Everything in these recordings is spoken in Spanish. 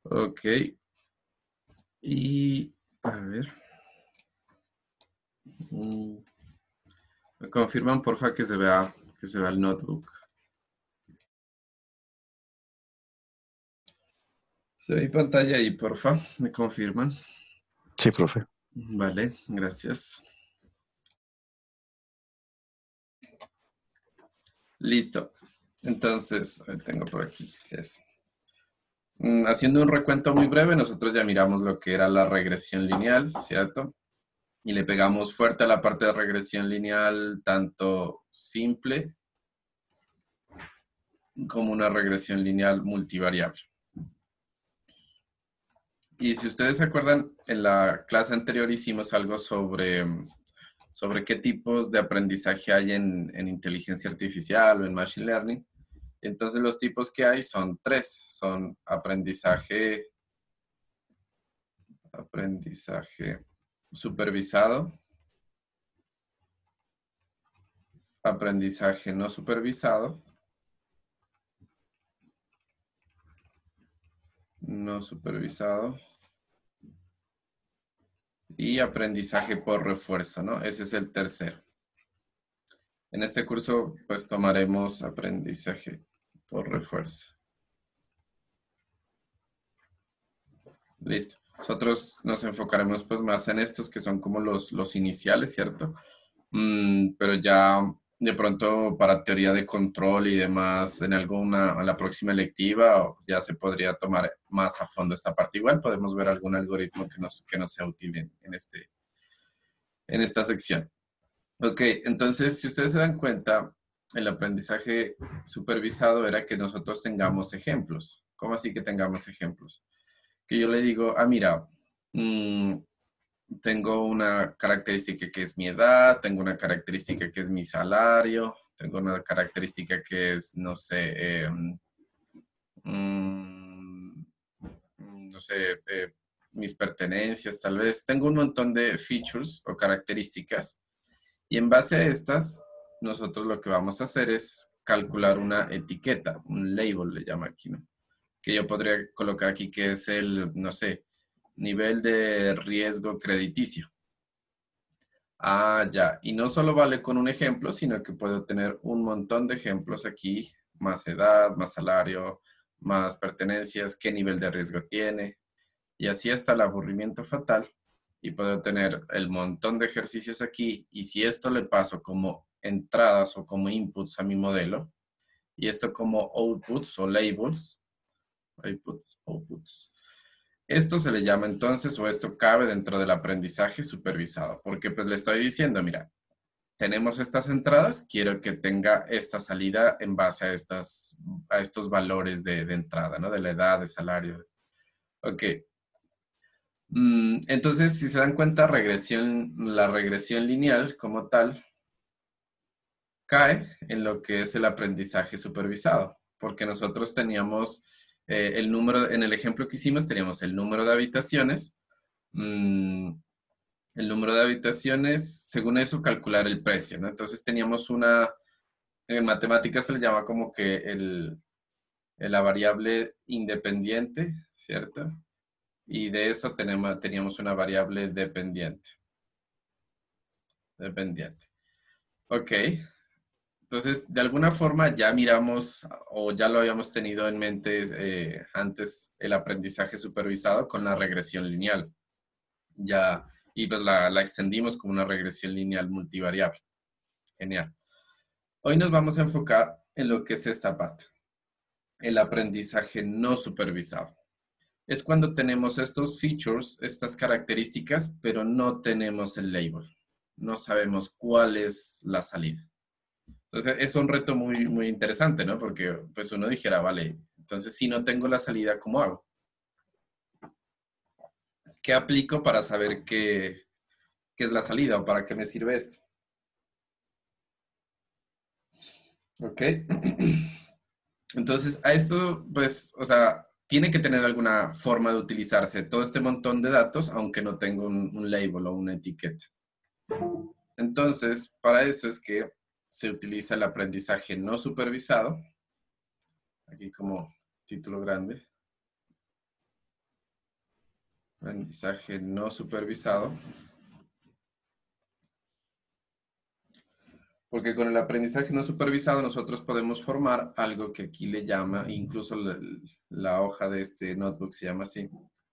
Ok. Y a ver. mm, Me confirman, porfa, que se vea el notebook. Se ve mi pantalla ahí, porfa. Me confirman. Sí, profe. Vale, gracias. Listo. Entonces, tengo por aquí. Sí, haciendo un recuento muy breve, nosotros ya miramos lo que era la regresión lineal, ¿cierto? Y le pegamos fuerte a la parte de regresión lineal, tanto simple como una regresión lineal multivariable. Y si ustedes se acuerdan, en la clase anterior hicimos algo sobre qué tipos de aprendizaje hay en inteligencia artificial o en machine learning. Entonces los tipos que hay son tres. Son aprendizaje supervisado, aprendizaje no supervisado, no supervisado y aprendizaje por refuerzo, ¿no? Ese es el tercero. En este curso, pues tomaremos aprendizaje por refuerzo. Listo. Nosotros nos enfocaremos pues más en estos que son como los iniciales, ¿cierto? Pero ya de pronto para teoría de control y demás en la próxima electiva ya se podría tomar más a fondo esta parte. Igual podemos ver algún algoritmo que nos sea útil en esta sección. Ok, entonces si ustedes se dan cuenta, el aprendizaje supervisado era que nosotros tengamos ejemplos. ¿Cómo así que tengamos ejemplos? Que yo le digo, mira, mm, tengo una característica que es mi edad, tengo una característica que es mi salario, tengo una característica que es, no sé, mm, no sé, mis pertenencias, tal vez. Tengo un montón de features o características y en base a estas, nosotros lo que vamos a hacer es calcular una etiqueta, un label le llama aquí, ¿no? Que yo podría colocar aquí que es el, no sé, nivel de riesgo crediticio. Ya. Y no solo vale con un ejemplo, sino que puedo tener un montón de ejemplos aquí, más edad, más salario, más pertenencias, qué nivel de riesgo tiene, y así hasta el aburrimiento fatal. Y puedo tener el montón de ejercicios aquí, y si esto le paso como entradas o como inputs a mi modelo, y esto como outputs o labels, outputs. Esto se le llama entonces, o esto cabe dentro del aprendizaje supervisado, porque pues le estoy diciendo, mira, tenemos estas entradas, quiero que tenga esta salida en base a estos valores de entrada, ¿no? De la edad, de salario. Ok. Entonces, si se dan cuenta, la regresión lineal como tal cae en lo que es el aprendizaje supervisado, porque nosotros teníamos el número, en el ejemplo que hicimos, teníamos el número de habitaciones. mm, el número de habitaciones, según eso, calcular el precio, ¿no? Entonces teníamos en matemáticas se le llama como que la variable independiente, ¿cierto? Y de eso teníamos una variable dependiente. Ok, entonces de alguna forma ya miramos o ya lo habíamos tenido en mente antes el aprendizaje supervisado con la regresión lineal. Ya, y pues la extendimos como una regresión lineal multivariable. Genial. Hoy nos vamos a enfocar en lo que es esta parte, el aprendizaje no supervisado. Es cuando tenemos estos features, estas características, pero no tenemos el label. No sabemos cuál es la salida. Entonces, es un reto muy, muy interesante, ¿no? Porque pues uno dijera, vale, entonces si no tengo la salida, ¿cómo hago? ¿Qué aplico para saber qué es la salida o para qué me sirve esto? ¿Ok? Entonces, a esto, pues, o sea, tiene que tener alguna forma de utilizarse todo este montón de datos, aunque no tenga un label o una etiqueta. Entonces, para eso es que se utiliza el aprendizaje no supervisado, aquí como título grande, Aprendizaje no supervisado. Porque con el aprendizaje no supervisado nosotros podemos formar algo que aquí le llama, incluso la hoja de este notebook se llama así.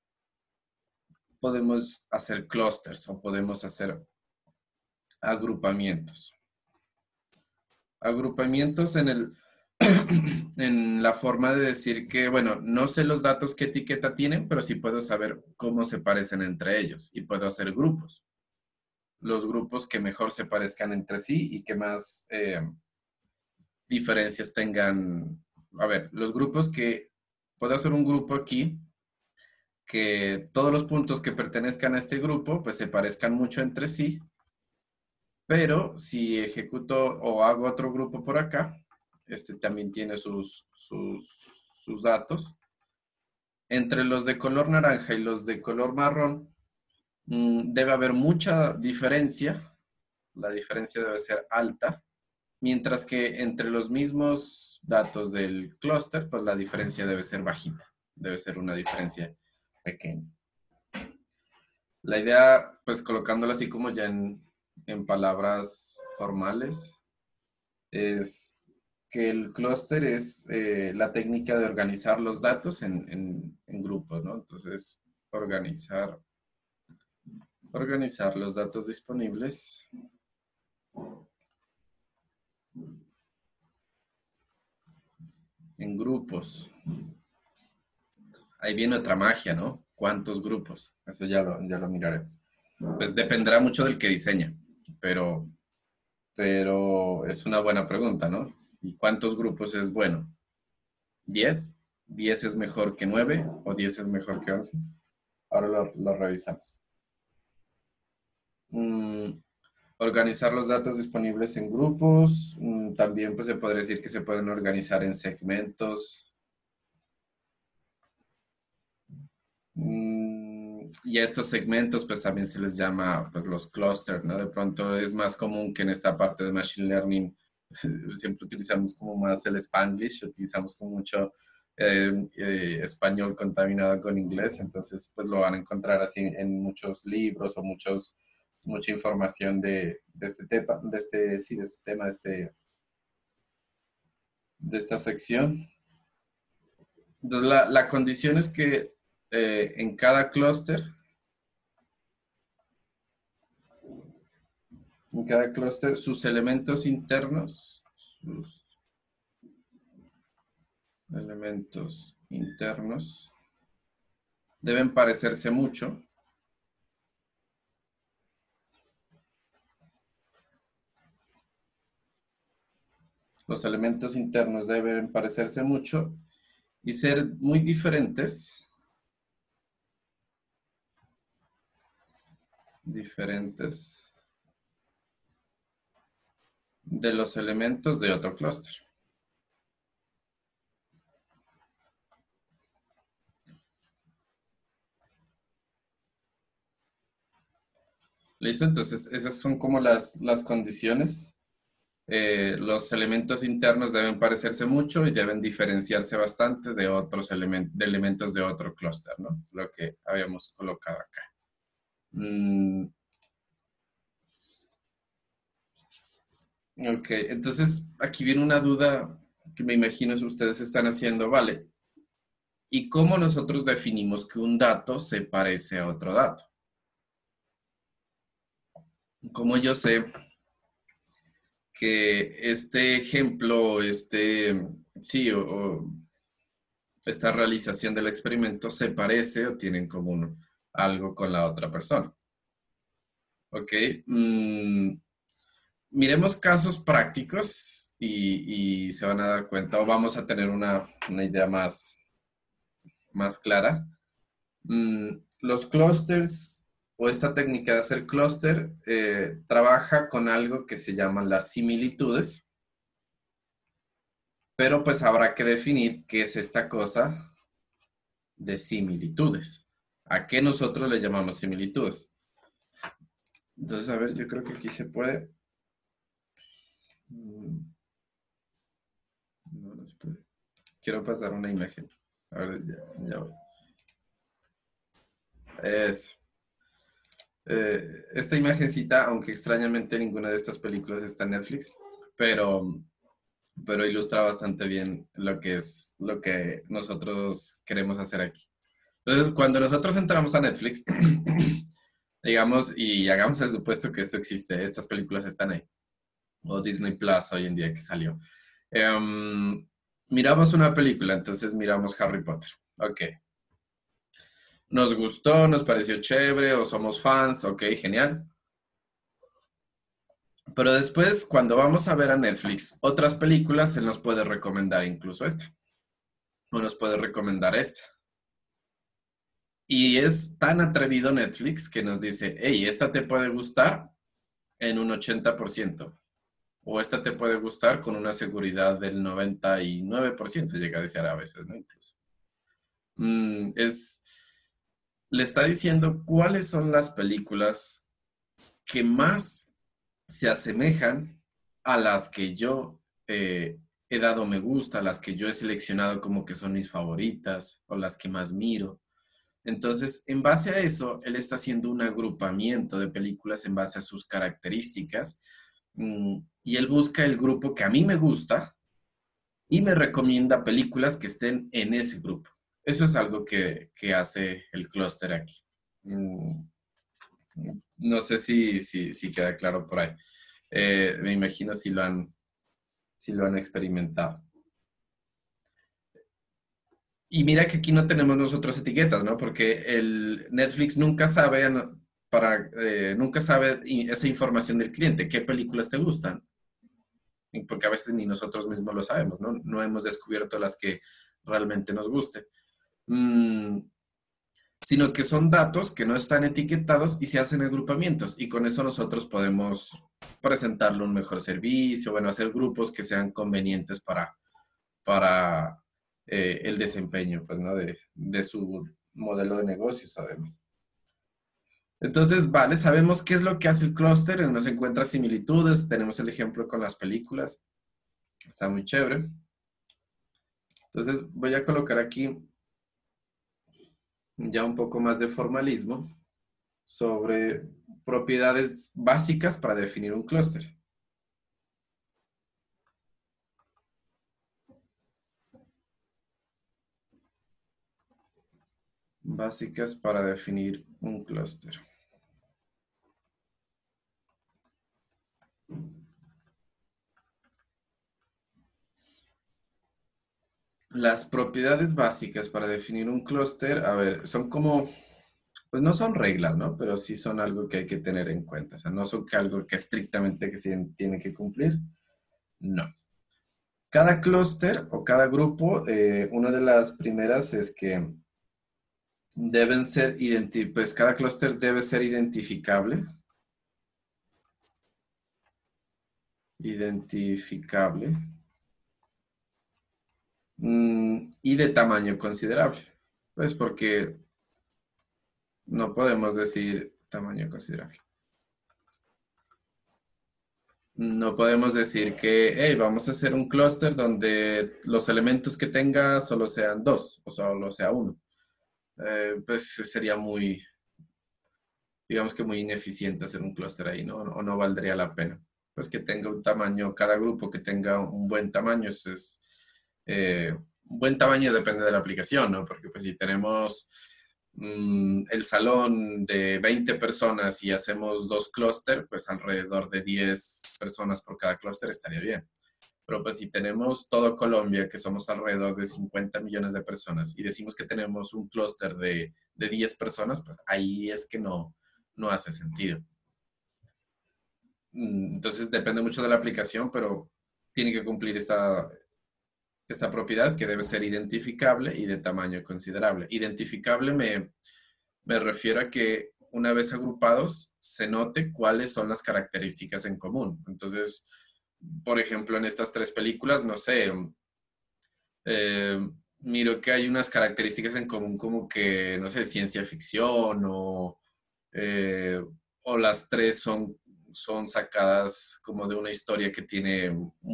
Podemos hacer clusters o podemos hacer agrupamientos. Agrupamientos en la forma de decir que, bueno, no sé los datos qué etiqueta tienen, pero sí puedo saber cómo se parecen entre ellos y puedo hacer grupos. Los grupos que mejor se parezcan entre sí y que más diferencias tengan. A ver, los grupos que puedo hacer un grupo aquí que todos los puntos que pertenezcan a este grupo pues se parezcan mucho entre sí, pero si ejecuto o hago otro grupo por acá, este también tiene sus datos. Entre los de color naranja y los de color marrón, debe haber mucha diferencia. La diferencia debe ser alta, mientras que entre los mismos datos del clúster, pues la diferencia debe ser bajita. Debe ser una diferencia pequeña. La idea, pues colocándolo así como ya en palabras formales, es que el clúster es la técnica de organizar los datos en grupos, ¿no? Entonces, organizar los datos disponibles en grupos. Ahí viene otra magia, ¿no? ¿Cuántos grupos? Eso ya lo miraremos. Pues dependerá mucho del que diseña, pero, pero es una buena pregunta, ¿no? ¿Y cuántos grupos es bueno? ¿10? ¿10 es mejor que 9 o 10 es mejor que 11? Ahora lo revisamos. Mm, organizar los datos disponibles en grupos. También pues, se podría decir que se pueden organizar en segmentos. Y a estos segmentos pues también se les llama pues los clusters, ¿no? De pronto es más común que en esta parte de Machine Learning siempre utilizamos como más el Spanglish, utilizamos como mucho español contaminado con inglés, entonces pues lo van a encontrar así en muchos libros o mucha información de este tema, sí, de este tema, de esta sección. Entonces la condición es que en cada clúster, sus elementos internos, sus elementos internos deben parecerse mucho. Los elementos internos deben parecerse mucho y ser muy diferentes de los elementos de otro clúster. ¿Listo? Entonces, esas son como las condiciones. Los elementos internos deben parecerse mucho y deben diferenciarse bastante de otros elementos de otro clúster, ¿no? Lo que habíamos colocado acá. Ok, entonces aquí viene una duda que me imagino si ustedes están haciendo, ¿vale? ¿Y cómo nosotros definimos que un dato se parece a otro dato? ¿Cómo yo sé que este ejemplo, sí, o esta realización del experimento se parece o tiene en común algo con la otra persona? Ok, miremos casos prácticos y se van a dar cuenta o vamos a tener una idea más clara. Los clusters o esta técnica de hacer clúster trabaja con algo que se llaman las similitudes, pero pues habrá que definir qué es esta cosa de similitudes. ¿A qué nosotros le llamamos similitudes? Entonces, a ver, yo creo que aquí se puede. Mm, No, no se puede. Quiero pasar una imagen. A ver, ya voy. Es, esta imagencita, aunque extrañamente ninguna de estas películas está en Netflix, pero, pero ilustra bastante bien lo que es lo que nosotros queremos hacer aquí. Entonces, cuando nosotros entramos a Netflix, digamos, y hagamos el supuesto que esto existe, estas películas están ahí, o Disney Plus hoy en día que salió. Em, Miramos una película, entonces miramos Harry Potter. Ok. Nos gustó, nos pareció chévere, o somos fans, ok, genial. Pero después, cuando vamos a ver a Netflix otras películas, él nos puede recomendar incluso esta, o nos puede recomendar esta. Y es tan atrevido Netflix que nos dice, hey, esta te puede gustar en un 80%, o esta te puede gustar con una seguridad del 99%, llega a decir a veces, ¿no? Incluso. Es, le está diciendo cuáles son las películas que más se asemejan a las que yo he dado me gusta, a las que yo he seleccionado como que son mis favoritas o las que más miro. Entonces, en base a eso, él está haciendo un agrupamiento de películas en base a sus características, y él busca el grupo que a mí me gusta y me recomienda películas que estén en ese grupo. Eso es algo que hace el clúster aquí. Mm, no sé si queda claro por ahí. Me imagino si lo han experimentado. Y mira que aquí no tenemos nosotros etiquetas, ¿no? Porque el Netflix nunca sabe, nunca sabe esa información del cliente, qué películas te gustan, y porque a veces ni nosotros mismos lo sabemos, ¿no? No hemos descubierto las que realmente nos gusten. Mm, Sino que son datos que no están etiquetados y se hacen agrupamientos y con eso nosotros podemos presentarle un mejor servicio, bueno, hacer grupos que sean convenientes para el desempeño, pues, ¿no? De su modelo de negocios, además. Entonces, vale, sabemos qué es lo que hace el clúster, nos encuentra similitudes, tenemos el ejemplo con las películas, está muy chévere. Entonces, voy a colocar aquí ya un poco más de formalismo sobre propiedades básicas para definir un clúster. Básicas para definir un clúster. Las propiedades básicas para definir un clúster, a ver, son como, pues no son reglas, ¿no? Pero sí son algo que hay que tener en cuenta. O sea, no son que algo que estrictamente que se tiene que cumplir. No. Cada clúster o cada grupo, una de las primeras es que deben ser, pues cada clúster debe ser identificable. Identificable. Y de tamaño considerable. Pues porque no podemos decir tamaño considerable. No podemos decir que, hey, vamos a hacer un clúster donde los elementos que tenga solo sean dos o solo sea uno. Pues sería muy, digamos que muy ineficiente hacer un clúster ahí, ¿no? O no valdría la pena. Pues que tenga un tamaño, cada grupo que tenga un buen tamaño, un buen tamaño depende de la aplicación, ¿no? Porque pues si tenemos el salón de 20 personas y hacemos dos clúster, pues alrededor de 10 personas por cada clúster estaría bien. Pero pues si tenemos todo Colombia, que somos alrededor de 50 millones de personas, y decimos que tenemos un clúster de 10 personas, pues ahí es que no hace sentido. Entonces depende mucho de la aplicación, pero tiene que cumplir esta propiedad que debe ser identificable y de tamaño considerable. Identificable me refiero a que una vez agrupados se note cuáles son las características en común. Entonces, por ejemplo, en estas tres películas, no sé, eh, miro que hay unas características en común como que, no sé, ciencia ficción eh, o las tres son sacadas como de una historia que tiene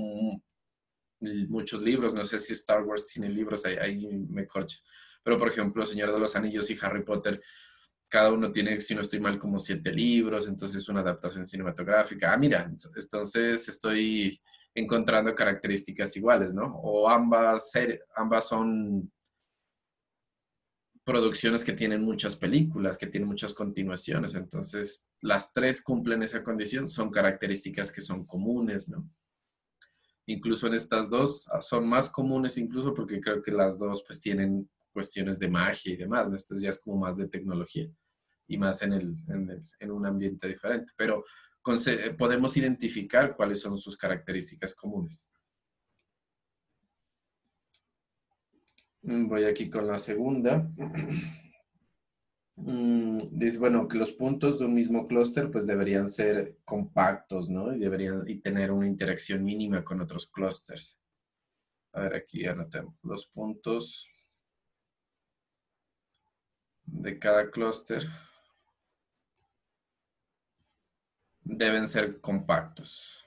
muchos libros. No sé si Star Wars tiene libros, ahí me corcha. Pero, por ejemplo, Señor de los Anillos y Harry Potter Cada uno tiene, si no estoy mal, como 7 libros, entonces una adaptación cinematográfica. Ah, mira, entonces estoy encontrando características iguales, ¿no? O ambas son producciones que tienen muchas películas, que tienen muchas continuaciones, entonces las tres cumplen esa condición, son características que son comunes, ¿no? Incluso en estas dos son más comunes incluso porque creo que las dos pues tienen cuestiones de magia y demás, ¿no? Esto ya es como más de tecnología y más en un ambiente diferente, pero podemos identificar cuáles son sus características comunes. Voy aquí con la segunda. Dice, bueno, que los puntos de un mismo clúster pues deberían ser compactos, ¿no? Y deberían tener una interacción mínima con otros clústeres. A ver, aquí anotemos. Los puntos de cada clúster deben ser compactos.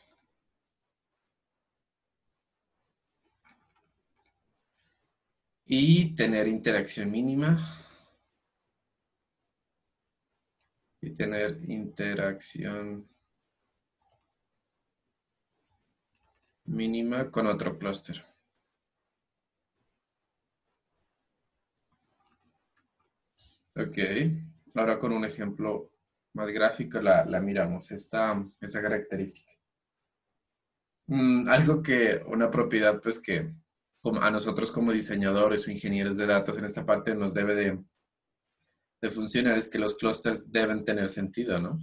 Y tener interacción mínima. Y tener interacción mínima con otro clúster. Ok. Ahora con un ejemplo más gráfico la miramos, esta característica. Algo que, una propiedad pues que como a nosotros como diseñadores o ingenieros de datos en esta parte nos debe de funcionar es que los clústeres deben tener sentido, ¿no?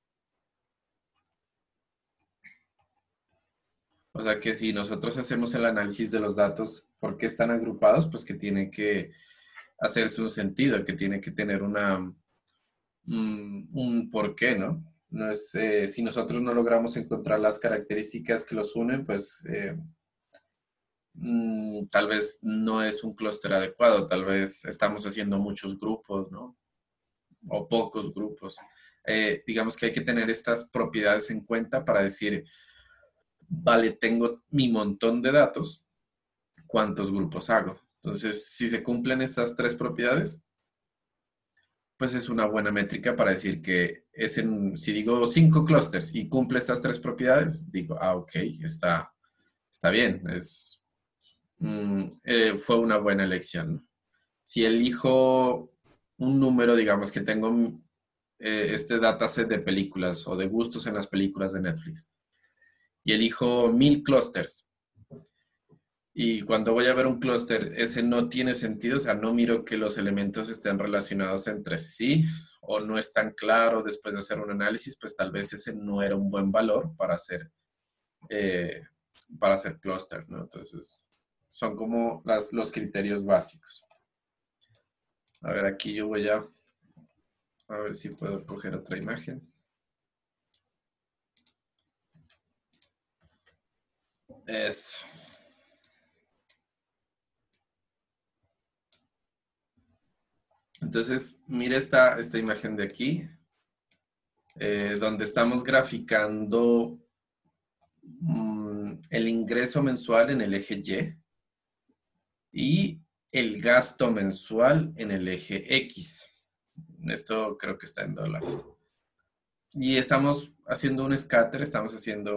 O sea que si nosotros hacemos el análisis de los datos, ¿por qué están agrupados? Pues que tiene que hacerse un sentido, que tiene que tener un porqué, ¿no? No es, si nosotros no logramos encontrar las características que los unen, pues tal vez no es un clúster adecuado, tal vez estamos haciendo muchos grupos, ¿no? O pocos grupos. Digamos que hay que tener estas propiedades en cuenta para decir, vale, tengo mi montón de datos, ¿cuántos grupos hago? Entonces, si se cumplen estas tres propiedades, pues es una buena métrica para decir que si digo 5 clústeres y cumple estas tres propiedades, digo, ok, está bien, fue una buena elección. Si elijo un número, digamos que tengo este dataset de películas o de gustos en las películas de Netflix y elijo 1000 clústeres. Y cuando voy a ver un clúster, ese no tiene sentido, o sea, no miro que los elementos estén relacionados entre sí o no es tan claro después de hacer un análisis, pues tal vez ese no era un buen valor eh, para hacer clúster, ¿no? Entonces, son como los criterios básicos. A ver, aquí yo voy a ver si puedo coger otra imagen. Es. Entonces, mire esta imagen de aquí, donde estamos graficando el ingreso mensual en el eje Y y el gasto mensual en el eje X. Esto creo que está en dólares. Y estamos haciendo un scatter, estamos haciendo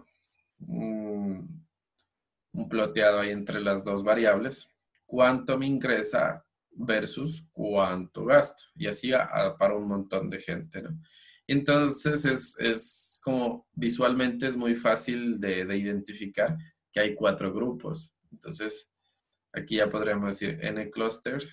un ploteado ahí entre las dos variables. ¿Cuánto me ingresa versus cuánto gasto? Y así para un montón de gente, ¿no? Entonces es como visualmente es muy fácil de identificar que hay 4 grupos. Entonces aquí ya podríamos decir n cluster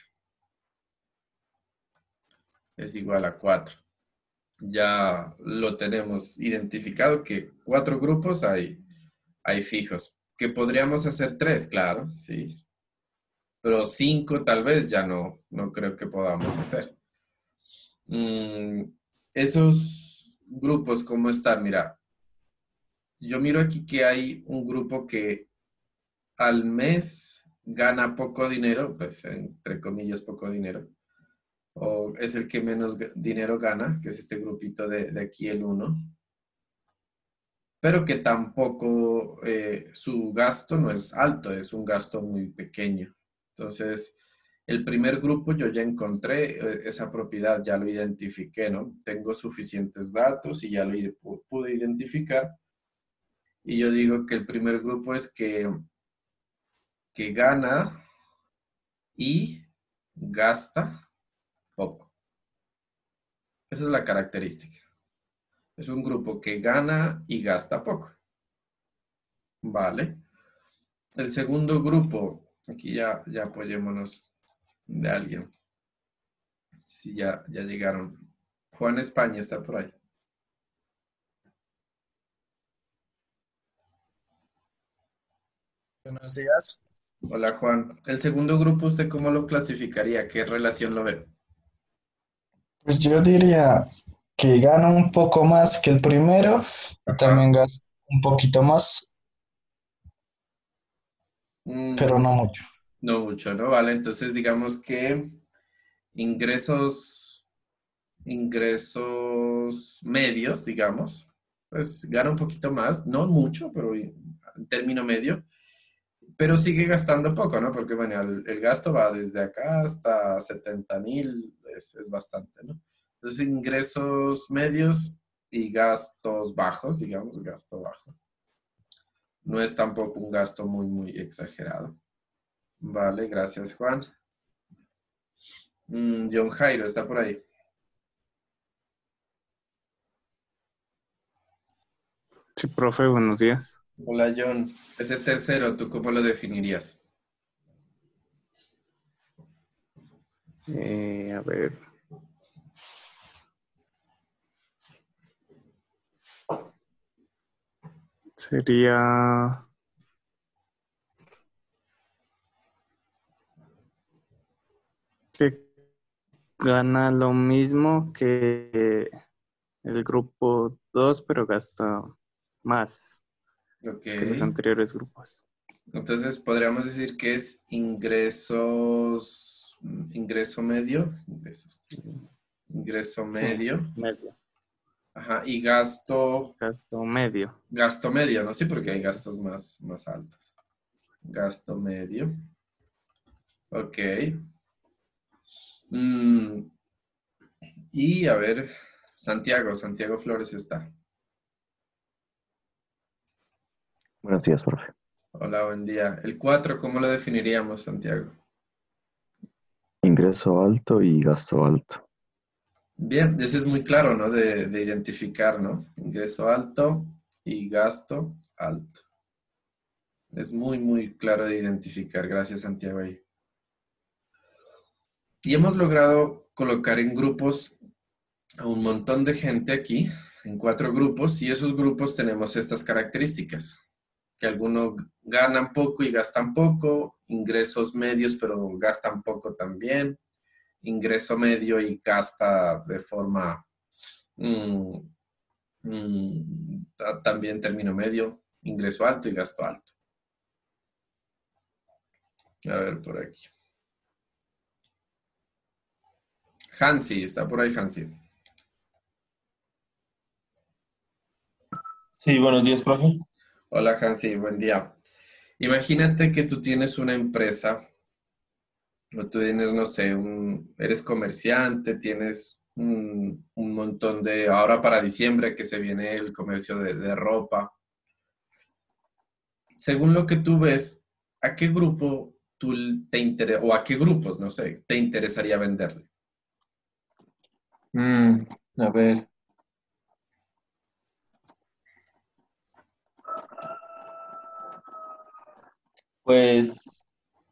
es igual a 4. Ya lo tenemos identificado que 4 grupos hay fijos. Que podríamos hacer 3, claro, sí. Pero 5 tal vez ya no creo que podamos hacer. Mm, esos grupos, ¿cómo están? Mira, yo miro aquí que hay un grupo que al mes gana poco dinero, pues entre comillas poco dinero, o es el que menos dinero gana, que es este grupito de aquí el uno, pero que tampoco su gasto no es alto, es un gasto muy pequeño. Entonces, El primer grupo yo ya encontré esa propiedad, ya lo identifiqué, ¿no? Tengo suficientes datos y ya lo pude identificar. Y yo digo que el primer grupo es que gana y gasta poco. Esa es la característica. Es un grupo que gana y gasta poco. Vale. El segundo grupo, aquí ya apoyémonos de alguien. Sí, ya llegaron. Juan España está por ahí. Buenos días. Hola Juan. El segundo grupo, ¿usted cómo lo clasificaría? ¿Qué relación lo ve? Pues yo diría que gana un poco más que el primero y Ajá. también gasta un poquito más, pero Mm, no mucho. no mucho, ¿no? Vale, entonces digamos que ingresos, ingresos medios, digamos, pues gana un poquito más, no mucho, pero en término medio, pero sigue gastando poco, ¿no? Porque, bueno, el gasto va desde acá hasta 70.000, es bastante, ¿no? Entonces, ingresos medios y gastos bajos, digamos, gasto bajo. No es tampoco un gasto muy exagerado. Vale, gracias, Juan. John Jairo está por ahí. Sí, profe, buenos días. Hola, John. Ese tercero, ¿tú cómo lo definirías? A ver, sería que gana lo mismo que el grupo 2, pero gasta más Ok. que los anteriores grupos. Entonces, podríamos decir que es ingresos, ingreso medio, ingreso Sí, medio, medio. ajá, y Gasto medio. gasto medio, ¿no? Sí, porque hay gastos más altos. Gasto medio, ok. Mm, y a ver, Santiago Flores está. Buenos días, profe. Hola, buen día. El 4, ¿cómo lo definiríamos, Santiago? Ingreso alto y gasto alto. Bien, ese es muy claro, ¿no? De identificar, ¿no? Ingreso alto y gasto alto. Es muy claro de identificar. Gracias, Santiago. Ahí. Y hemos logrado colocar en grupos a un montón de gente aquí, en 4 grupos, y esos grupos tenemos estas características, que algunos ganan poco y gastan poco, ingresos medios pero gastan poco también, ingreso medio y gasta de forma mm, también término medio, ingreso alto y gasto alto. A ver por aquí. Hansi, está por ahí Hansi. Sí, buenos días, profe. Hola Hansi, buen día. Imagínate que tú tienes una empresa o tú tienes, no sé, eres comerciante, tienes un montón ahora para diciembre que se viene el comercio de ropa. Según lo que tú ves, ¿a qué grupo te interesa, o a qué grupos, no sé, te interesaría venderle? Mm, a ver, pues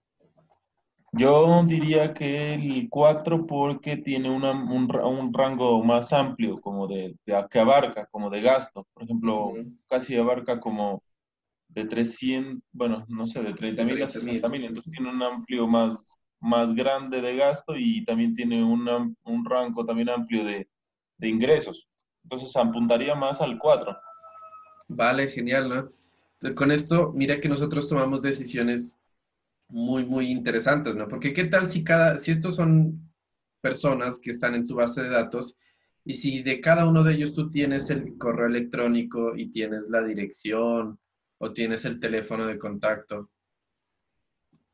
yo diría que el 4 porque tiene un rango más amplio como que abarca, como de gasto. Por ejemplo, Ujú, casi abarca como de 300, bueno, no sé, de treinta de mil a 30.000. 60.000. Entonces tiene un amplio más grande de gasto y también tiene un rango también amplio de ingresos. Entonces apuntaría más al 4. Vale, genial, ¿no? Con esto, mira que nosotros tomamos decisiones muy interesantes, ¿no? Porque qué tal si estos son personas que están en tu base de datos y si de cada uno de ellos tú tienes el correo electrónico y tienes la dirección o tienes el teléfono de contacto,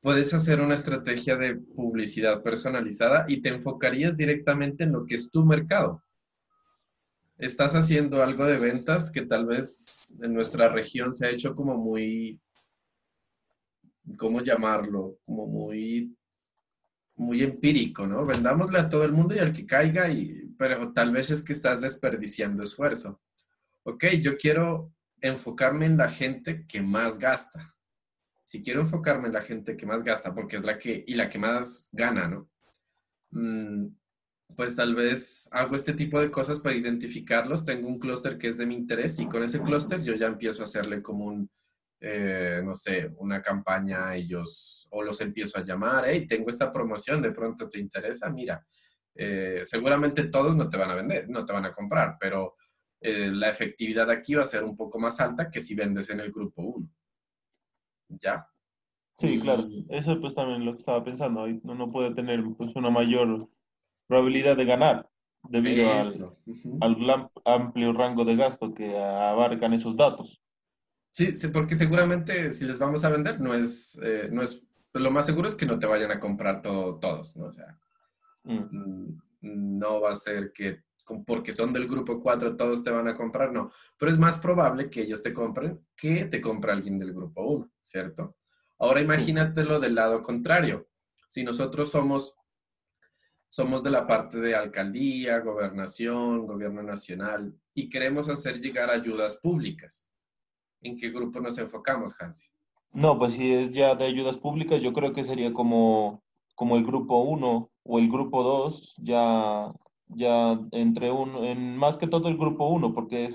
puedes hacer una estrategia de publicidad personalizada y te enfocarías directamente en lo que es tu mercado. Estás haciendo algo de ventas que tal vez en nuestra región se ha hecho como muy, ¿cómo llamarlo? Como muy empírico, ¿no? Vendámosle a todo el mundo y al que caiga, pero tal vez es que estás desperdiciando esfuerzo. Ok, yo quiero enfocarme en la gente que más gasta. Si quiero enfocarme en la gente que más gasta, porque es la que más gana, ¿no? Mm, pues tal vez hago este tipo de cosas para identificarlos. Tengo un clúster que es de mi interés y con ese clúster yo ya empiezo a hacerle como no sé, una campaña a ellos o los empiezo a llamar. Hey, tengo esta promoción, de pronto te interesa, mira. Seguramente todos no te van a vender, no te van a comprar, pero la efectividad aquí va a ser un poco más alta que si vendes en el grupo uno. ¿Ya? Sí, claro. Y Eso pues también lo que estaba pensando. Ahí uno puede tener pues una mayor probabilidad de ganar debido eso. Ujú. al amplio rango de gasto que abarcan esos datos. Sí, sí, porque seguramente si les vamos a vender, pues lo más seguro es que no te vayan a comprar todos, ¿no? O sea, Mm, no va a ser que porque son del grupo 4 todos te van a comprar, no. Pero es más probable que ellos te compren que te compre alguien del grupo uno, ¿cierto? Ahora sí. imagínatelo del lado contrario. Si nosotros somos de la parte de alcaldía, gobernación, gobierno nacional y queremos hacer llegar ayudas públicas. ¿En qué grupo nos enfocamos, Hansi? No, pues si es ya de ayudas públicas, yo creo que sería como el grupo uno o el grupo 2 ya más que todo el grupo uno porque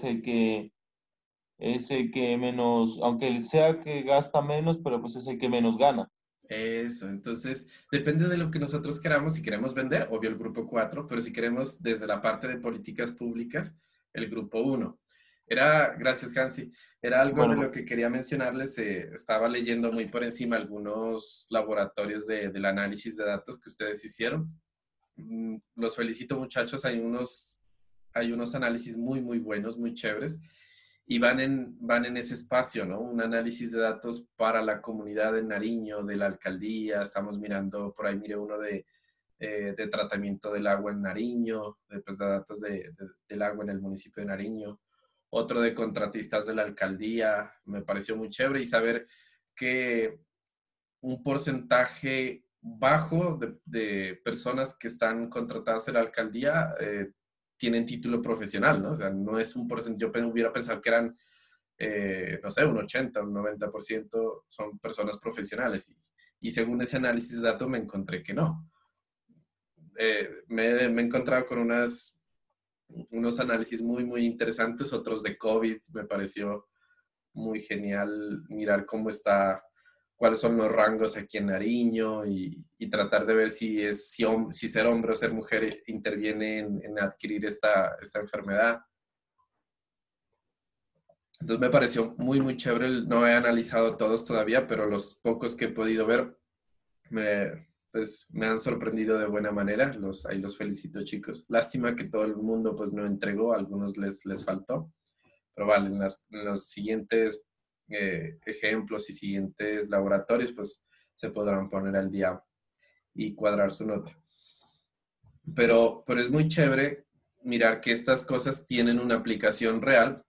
es el que menos, aunque él sea que gasta menos, pero pues es el que menos gana. Eso, entonces depende de lo que nosotros queramos. Si queremos vender, obvio el grupo 4, pero si queremos desde la parte de políticas públicas, el grupo uno. Gracias Hansi, era algo de Bueno, lo que quería mencionarles. Estaba leyendo muy por encima algunos laboratorios del análisis de datos que ustedes hicieron. Los felicito muchachos, hay unos análisis muy, muy buenos, muy chéveres y van en ese espacio, ¿no? Un análisis de datos para la comunidad de Nariño, de la alcaldía. Estamos mirando, por ahí mire uno de tratamiento del agua en Nariño, pues, de datos del agua en el municipio de Nariño. Otro de contratistas de la alcaldía. Me pareció muy chévere y saber que un porcentaje bajo de personas que están contratadas en la alcaldía tienen título profesional, ¿no? O sea, no es un porcentaje, yo hubiera pensado que eran, no sé, un 80, un 90% son personas profesionales y según ese análisis de datos me encontré que no. Me he encontrado con unos análisis muy, muy interesantes, otros de COVID, me pareció muy genial mirar cómo está, cuáles son los rangos aquí en Nariño y tratar de ver si ser hombre o ser mujer interviene en adquirir esta enfermedad. Entonces me pareció muy, muy chévere. No he analizado todos todavía, pero los pocos que he podido ver pues, me han sorprendido de buena manera. Ahí los felicito, chicos. Lástima que todo el mundo pues, no entregó, a algunos les faltó. Pero vale, en los siguientes ejemplos y siguientes laboratorios, pues se podrán poner al día y cuadrar su nota. Pero es muy chévere mirar que estas cosas tienen una aplicación real,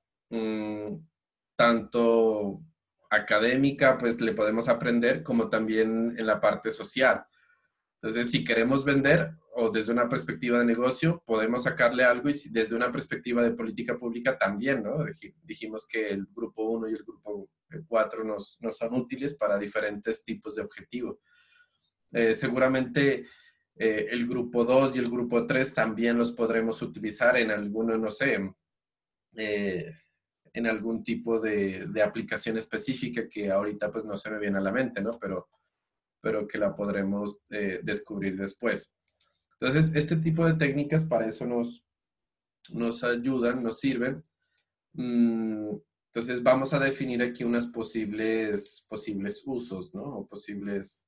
tanto académica, pues le podemos aprender, como también en la parte social. Entonces, si queremos vender o desde una perspectiva de negocio, podemos sacarle algo y desde una perspectiva de política pública también, ¿no? Dijimos que el grupo uno y el grupo 4 nos son útiles para diferentes tipos de objetivos. Seguramente el grupo 2 y el grupo 3 también los podremos utilizar en alguno, no sé, eh, en algún tipo de aplicación específica que ahorita pues no se me viene a la mente, ¿no? Pero que la podremos descubrir después. Entonces, este tipo de técnicas para eso nos ayudan, nos sirven. Entonces, vamos a definir aquí unas posibles usos, ¿no? O posibles...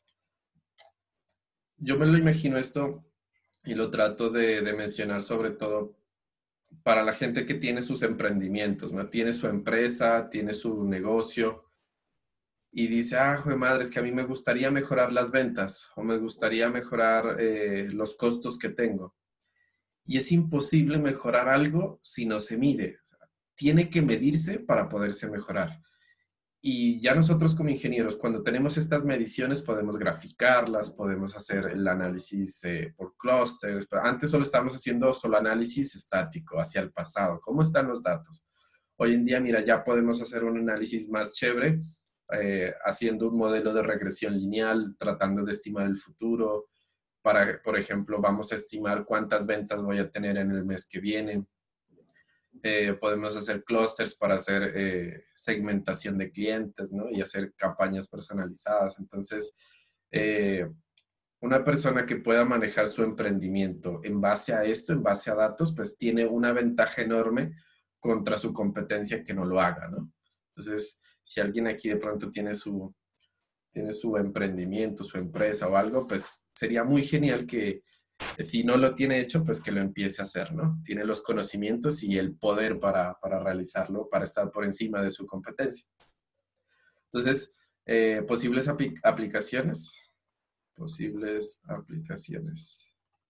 Yo me lo imagino esto y lo trato de mencionar sobre todo para la gente que tiene sus emprendimientos, ¿no? Tiene su empresa, tiene su negocio y dice, jue madre, es que a mí me gustaría mejorar las ventas o me gustaría mejorar los costos que tengo. Y es imposible mejorar algo si no se mide. O sea, tiene que medirse para poderse mejorar. Y ya nosotros como ingenieros, cuando tenemos estas mediciones, podemos graficarlas, podemos hacer el análisis por clústeres. Antes solo estábamos haciendo solo análisis estático hacia el pasado. ¿Cómo están los datos? Hoy en día, mira, ya podemos hacer un análisis más chévere, haciendo un modelo de regresión lineal, tratando de estimar el futuro. Por ejemplo, vamos a estimar cuántas ventas voy a tener en el mes que viene. Podemos hacer clusters para hacer segmentación de clientes, ¿no? Y hacer campañas personalizadas. Entonces, una persona que pueda manejar su emprendimiento en base a esto, en base a datos, pues tiene una ventaja enorme contra su competencia que no lo haga, ¿no? Entonces, si alguien aquí de pronto tiene su emprendimiento, su empresa o algo, pues sería muy genial que si no lo tiene hecho, pues que lo empiece a hacer, ¿no? Tiene los conocimientos y el poder para realizarlo, para estar por encima de su competencia. Entonces, posibles aplicaciones. Posibles aplicaciones.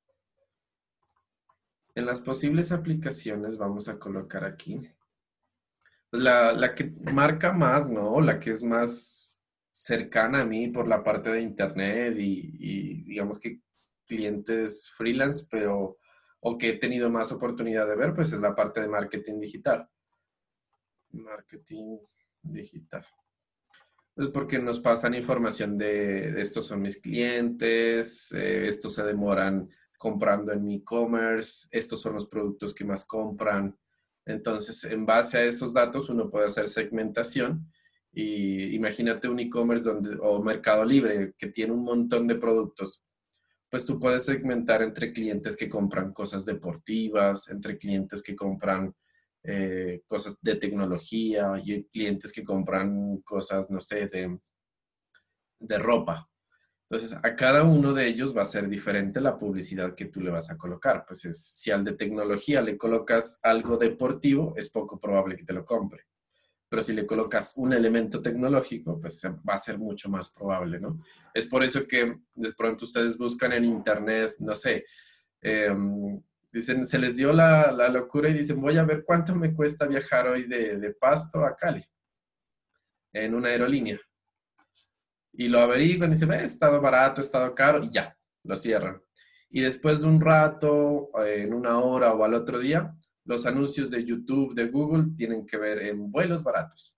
En las posibles aplicaciones vamos a colocar aquí pues la que marca más, ¿no? La que es más cercana a mí por la parte de internet y digamos que clientes freelance, pero o que he tenido más oportunidad de ver, pues es la parte de marketing digital. Marketing digital. Pues porque nos pasan información de estos son mis clientes, estos se demoran comprando en mi e-commerce, estos son los productos que más compran. Entonces, en base a esos datos, uno puede hacer segmentación. Y imagínate un e-commerce o Mercado Libre que tiene un montón de productos. Pues tú puedes segmentar entre clientes que compran cosas deportivas, entre clientes que compran cosas de tecnología y clientes que compran cosas, no sé, de ropa. Entonces, a cada uno de ellos va a ser diferente la publicidad que tú le vas a colocar. Pues si al de tecnología le colocas algo deportivo, es poco probable que te lo compre. Pero si le colocas un elemento tecnológico, pues va a ser mucho más probable, ¿no? Es por eso que de pronto ustedes buscan en internet, no sé, eh, dicen, se les dio la locura y dicen, voy a ver cuánto me cuesta viajar hoy de Pasto a Cali en una aerolínea. Y lo averiguan y dicen, he estado barato, he estado caro, y ya, lo cierran. Y después de un rato, en una hora o al otro día, los anuncios de YouTube, de Google, tienen que ver en vuelos baratos.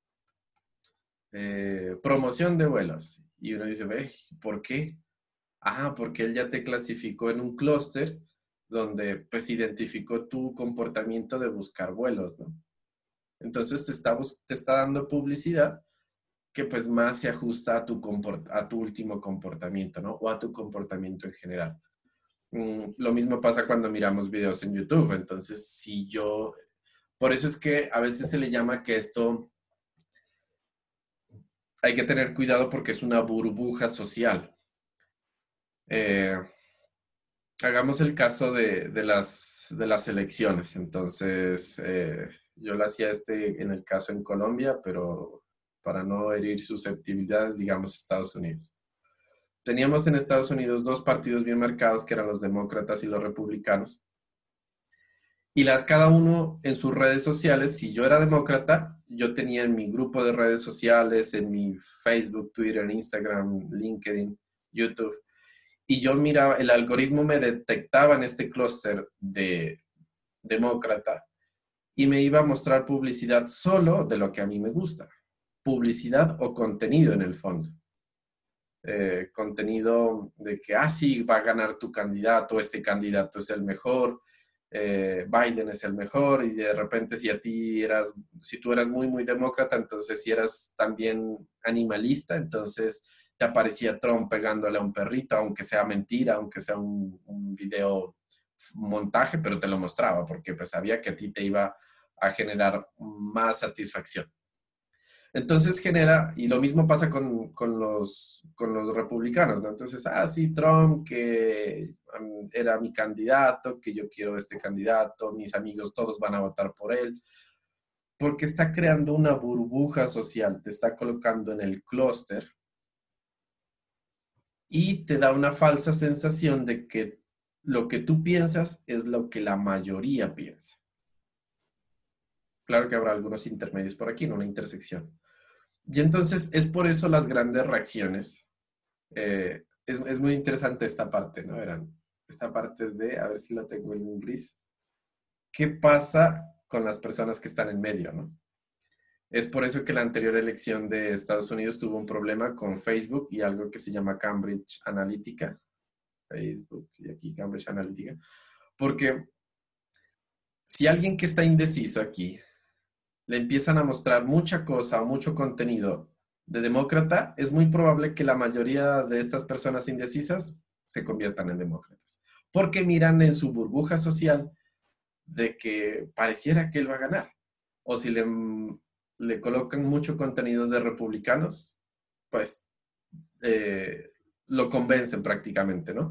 Promoción de vuelos. Y uno dice, ve, ¿por qué? Porque él ya te clasificó en un clúster donde pues identificó tu comportamiento de buscar vuelos, ¿no? Entonces te está dando publicidad que pues más se ajusta a tu último comportamiento, ¿no? O a tu comportamiento en general. Lo mismo pasa cuando miramos videos en YouTube. Entonces, por eso es que a veces se le llama que esto hay que tener cuidado porque es una burbuja social. Hagamos el caso de las elecciones. Entonces, yo lo hacía en el caso en Colombia, pero para no herir susceptibilidades, digamos Estados Unidos. Teníamos en Estados Unidos dos partidos bien marcados, que eran los demócratas y los republicanos. Y cada uno en sus redes sociales, si yo era demócrata, yo tenía en mi grupo de redes sociales, en mi Facebook, Twitter, Instagram, LinkedIn, YouTube, y yo miraba, el algoritmo me detectaba en este clúster de demócrata y me iba a mostrar publicidad solo de lo que a mí me gusta. Publicidad o contenido en el fondo. Contenido de que, sí, va a ganar tu candidato, este candidato es el mejor, Biden es el mejor, y de repente si tú eras muy, muy demócrata, entonces si eras también animalista, entonces te aparecía Trump pegándole a un perrito, aunque sea mentira, aunque sea un video montaje, pero te lo mostraba, porque pues sabía que a ti te iba a generar más satisfacción. Entonces y lo mismo pasa con los republicanos, ¿no? Entonces, sí, Trump, que era mi candidato, que yo quiero este candidato, mis amigos todos van a votar por él. Porque está creando una burbuja social, te está colocando en el clúster y te da una falsa sensación de que lo que tú piensas es lo que la mayoría piensa. Claro que habrá algunos intermedios por aquí, no una intersección. Y entonces es por eso las grandes reacciones. Es muy interesante esta parte, ¿no? Verán, esta parte de, a ver si la tengo en gris. ¿Qué pasa con las personas que están en medio, no? Es por eso que la anterior elección de Estados Unidos tuvo un problema con Facebook y algo que se llama Cambridge Analytica. Facebook y aquí Cambridge Analytica. Porque si alguien que está indeciso aquí le empiezan a mostrar mucha cosa o mucho contenido de demócrata, es muy probable que la mayoría de estas personas indecisas se conviertan en demócratas. Porque miran en su burbuja social de que pareciera que él va a ganar. O si le colocan mucho contenido de republicanos, pues lo convencen prácticamente, ¿no?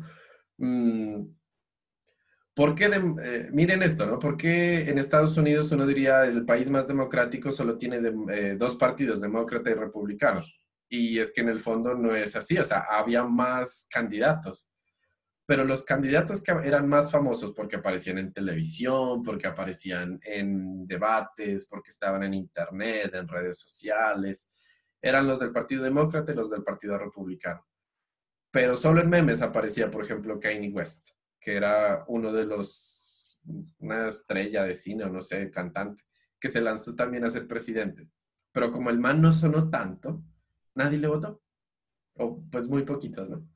¿Por qué miren esto, ¿no? ¿Por qué en Estados Unidos uno diría el país más democrático solo tiene dos partidos, demócrata y republicano? Y es que en el fondo no es así, o sea, había más candidatos, pero los candidatos que eran más famosos porque aparecían en televisión, porque aparecían en debates, porque estaban en internet, en redes sociales, eran los del Partido Demócrata y los del Partido Republicano. Pero solo en memes aparecía, por ejemplo, Kanye West, que era uno de una estrella de cine o no sé, cantante, que se lanzó también a ser presidente. Pero como el man no sonó tanto, nadie le votó. O pues muy poquitos, ¿no?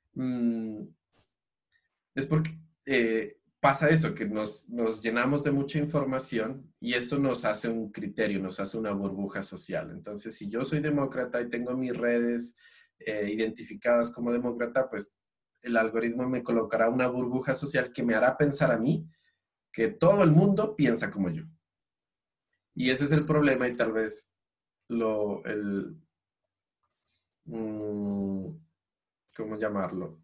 Es porque pasa eso, que nos llenamos de mucha información y eso nos hace un criterio, nos hace una burbuja social. Entonces, si yo soy demócrata y tengo mis redes identificadas como demócrata, pues el algoritmo me colocará una burbuja social que me hará pensar a mí que todo el mundo piensa como yo. Y ese es el problema y tal vez ¿cómo llamarlo?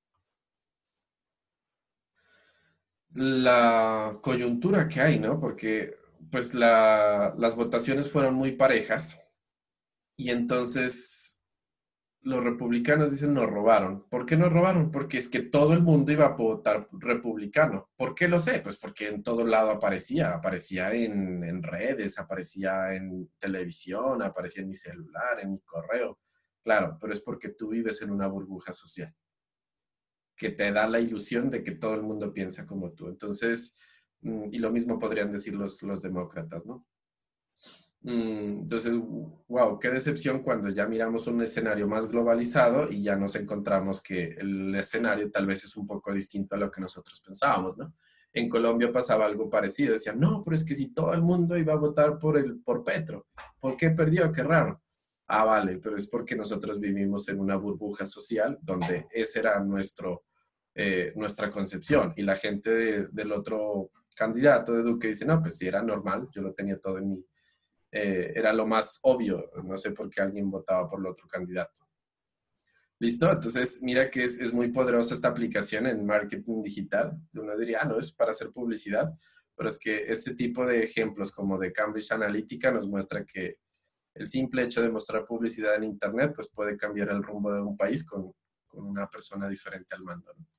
La coyuntura que hay, ¿no? Porque pues las votaciones fueron muy parejas y entonces los republicanos dicen nos robaron. ¿Por qué nos robaron? Porque es que todo el mundo iba a votar republicano. ¿Por qué lo sé? Pues porque en todo lado aparecía en redes, aparecía en televisión, aparecía en mi celular, en mi correo. Claro, pero es porque tú vives en una burbuja social que te da la ilusión de que todo el mundo piensa como tú. Entonces, y lo mismo podrían decir los demócratas, ¿no? Entonces, wow, qué decepción cuando ya miramos un escenario más globalizado y ya nos encontramos que el escenario tal vez es un poco distinto a lo que nosotros pensábamos, ¿no? En Colombia pasaba algo parecido, decían, no, pero es que si todo el mundo iba a votar por Petro, ¿por qué perdió? Qué raro. Ah, vale, pero es porque nosotros vivimos en una burbuja social donde ese era nuestra concepción y la gente del otro candidato de Duque dice, no, pues sí, era normal, yo lo tenía todo en mí era lo más obvio. No sé por qué alguien votaba por el otro candidato. ¿Listo? Entonces, mira que es muy poderosa esta aplicación en marketing digital. Uno diría, no, es para hacer publicidad, pero es que este tipo de ejemplos como de Cambridge Analytica nos muestra que el simple hecho de mostrar publicidad en Internet pues puede cambiar el rumbo de un país con una persona diferente al mando, ¿no?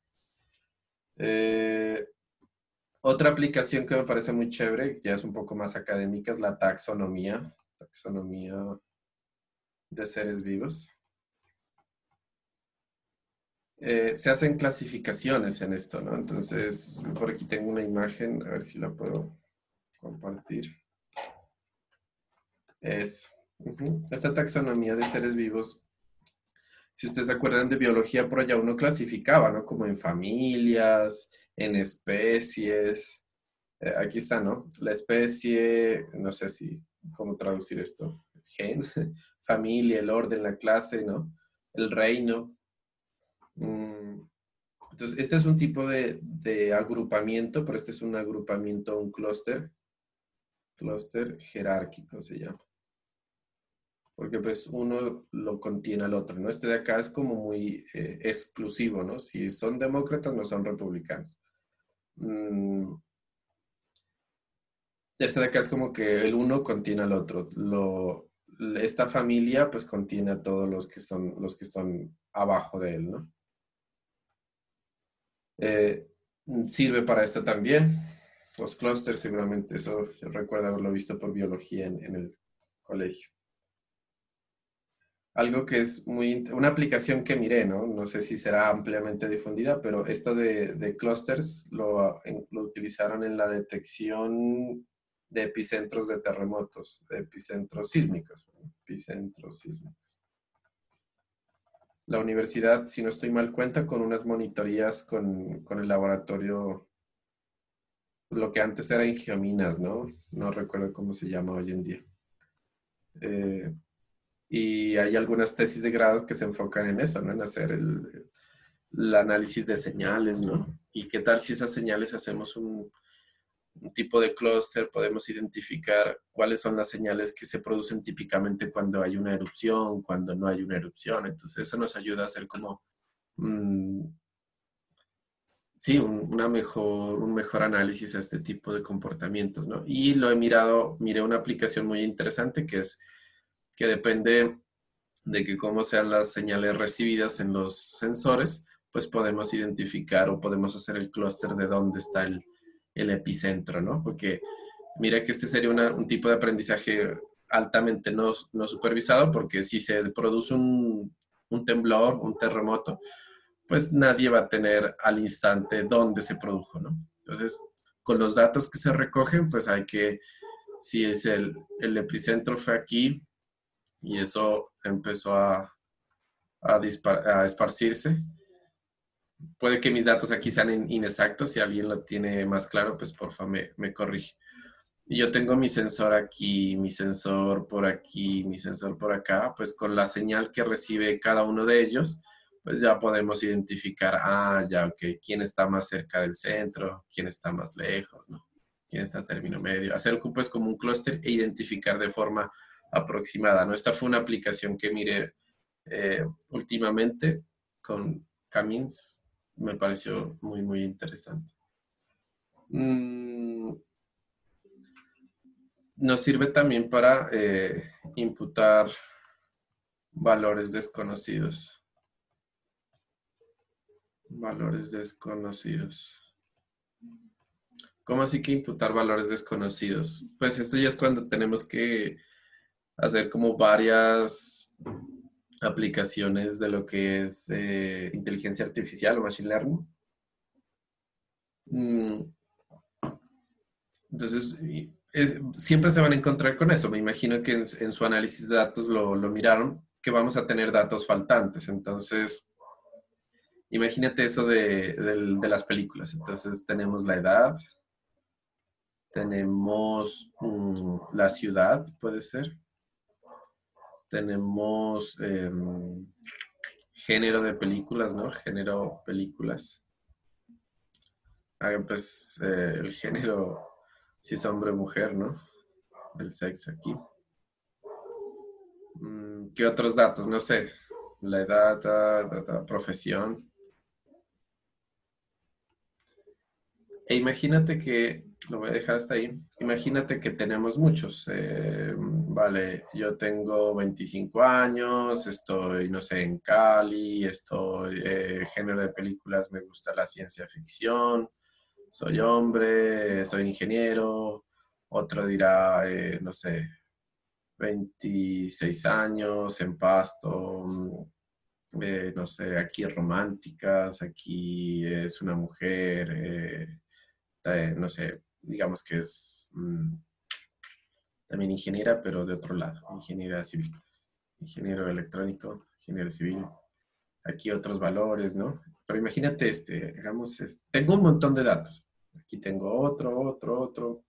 Otra aplicación que me parece muy chévere, que ya es un poco más académica, es la taxonomía de seres vivos. Se hacen clasificaciones en esto, ¿no? Entonces, por aquí tengo una imagen, a ver si la puedo compartir. Esta taxonomía de seres vivos, si ustedes se acuerdan de biología, por allá uno clasificaba, ¿no? Como en familias, en especies. Aquí está, ¿no? La especie, no sé cómo traducir esto. Gen, familia, el orden, la clase, ¿no? El reino. Entonces, este es un tipo de agrupamiento, pero este es un agrupamiento, un clúster jerárquico se llama. Porque pues uno lo contiene al otro, ¿no? Este de acá es como muy exclusivo, ¿no? Si son demócratas, no son republicanos. Este de acá es como que el uno contiene al otro. Esta familia pues contiene a todos los que están abajo de él, ¿no? Eh, Sirve para esto también. Los clústeres, seguramente eso yo recuerdo haberlo visto por biología en el colegio. Algo que es una aplicación que miré, ¿no? No sé si será ampliamente difundida, pero esto de clusters lo utilizaron en la detección de epicentros de terremotos, de epicentros sísmicos, ¿no? Epicentros sísmicos. La universidad, si no estoy mal, cuenta con unas monitorías con el laboratorio, lo que antes era Ingiominas, ¿no? No recuerdo cómo se llama hoy en día. Y hay algunas tesis de grado que se enfocan en eso, ¿no? En hacer el análisis de señales, ¿no? Y qué tal si esas señales hacemos un tipo de clúster, podemos identificar cuáles son las señales que se producen típicamente cuando hay una erupción, cuando no hay una erupción. Entonces eso nos ayuda a hacer como, sí, un mejor análisis a este tipo de comportamientos, ¿no? Y lo miré una aplicación muy interesante que depende de que cómo sean las señales recibidas en los sensores, pues podemos identificar o podemos hacer el clúster de dónde está el epicentro, ¿no? Porque mira que este sería un tipo de aprendizaje altamente no supervisado, porque si se produce un temblor, un terremoto, pues nadie va a tener al instante dónde se produjo, ¿no? Entonces, con los datos que se recogen, pues hay que, si es el epicentro fue aquí y eso empezó a esparcirse, puede que mis datos aquí sean inexactos, si alguien lo tiene más claro, pues porfa me corrige. Y yo tengo mi sensor aquí, mi sensor por aquí, mi sensor por acá, pues con la señal que recibe cada uno de ellos, pues ya podemos identificar, ya, ok, quién está más cerca del centro, quién está más lejos, ¿no? Quién está a término medio. Hacer pues como un clúster e identificar de forma aproximada, ¿no? Esta fue una aplicación que miré últimamente con Camins, me pareció muy, muy interesante. Nos sirve también para imputar valores desconocidos. Valores desconocidos. ¿Cómo así que imputar valores desconocidos? Pues esto ya es cuando tenemos que hacer como varias aplicaciones de lo que es inteligencia artificial o machine learning. Entonces, siempre se van a encontrar con eso. Me imagino que en su análisis de datos lo miraron, que vamos a tener datos faltantes. Entonces, imagínate eso de las películas. Entonces, tenemos la edad, tenemos la ciudad, puede ser. Tenemos género de películas, ¿no? Género películas. Pues el género, si es hombre o mujer, ¿no? El sexo aquí. ¿Qué otros datos? No sé. La edad, profesión. E imagínate que, lo voy a dejar hasta ahí, imagínate que tenemos muchos. Vale, yo tengo 25 años, estoy, no sé, en Cali, estoy, género de películas, me gusta la ciencia ficción, soy hombre, soy ingeniero, otro dirá, no sé, 26 años en Pasto, no sé, aquí románticas, aquí es una mujer, no sé, digamos que es también ingeniera, pero de otro lado, ingeniera civil, ingeniero electrónico, ingeniero civil, aquí otros valores, ¿no? Pero imagínate digamos, tengo un montón de datos, aquí tengo otro,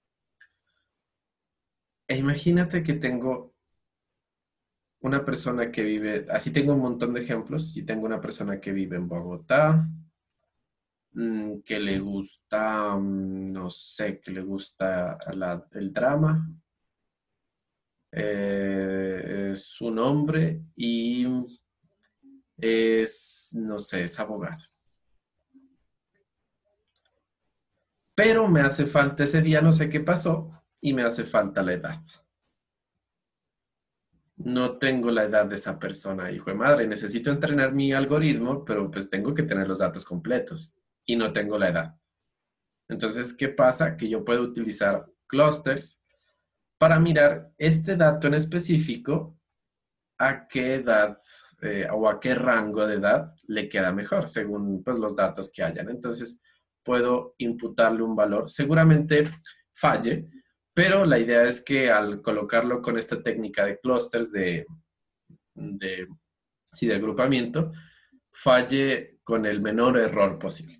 e imagínate que tengo una persona que vive, así tengo un montón de ejemplos, y tengo una persona que vive en Bogotá, que le gusta, no sé, que le gusta el drama, es un hombre y es, no sé, es abogado. Pero me hace falta ese día, no sé qué pasó, y me hace falta la edad. No tengo la edad de esa persona, hijo de madre. Necesito entrenar mi algoritmo, pero pues tengo que tener los datos completos y no tengo la edad. Entonces, ¿qué pasa? Que yo puedo utilizar clusters para mirar este dato en específico, a qué edad o a qué rango de edad le queda mejor, según pues, los datos que hayan. Entonces, puedo imputarle un valor. Seguramente falle, pero la idea es que al colocarlo con esta técnica de clusters, sí, de agrupamiento, falle con el menor error posible.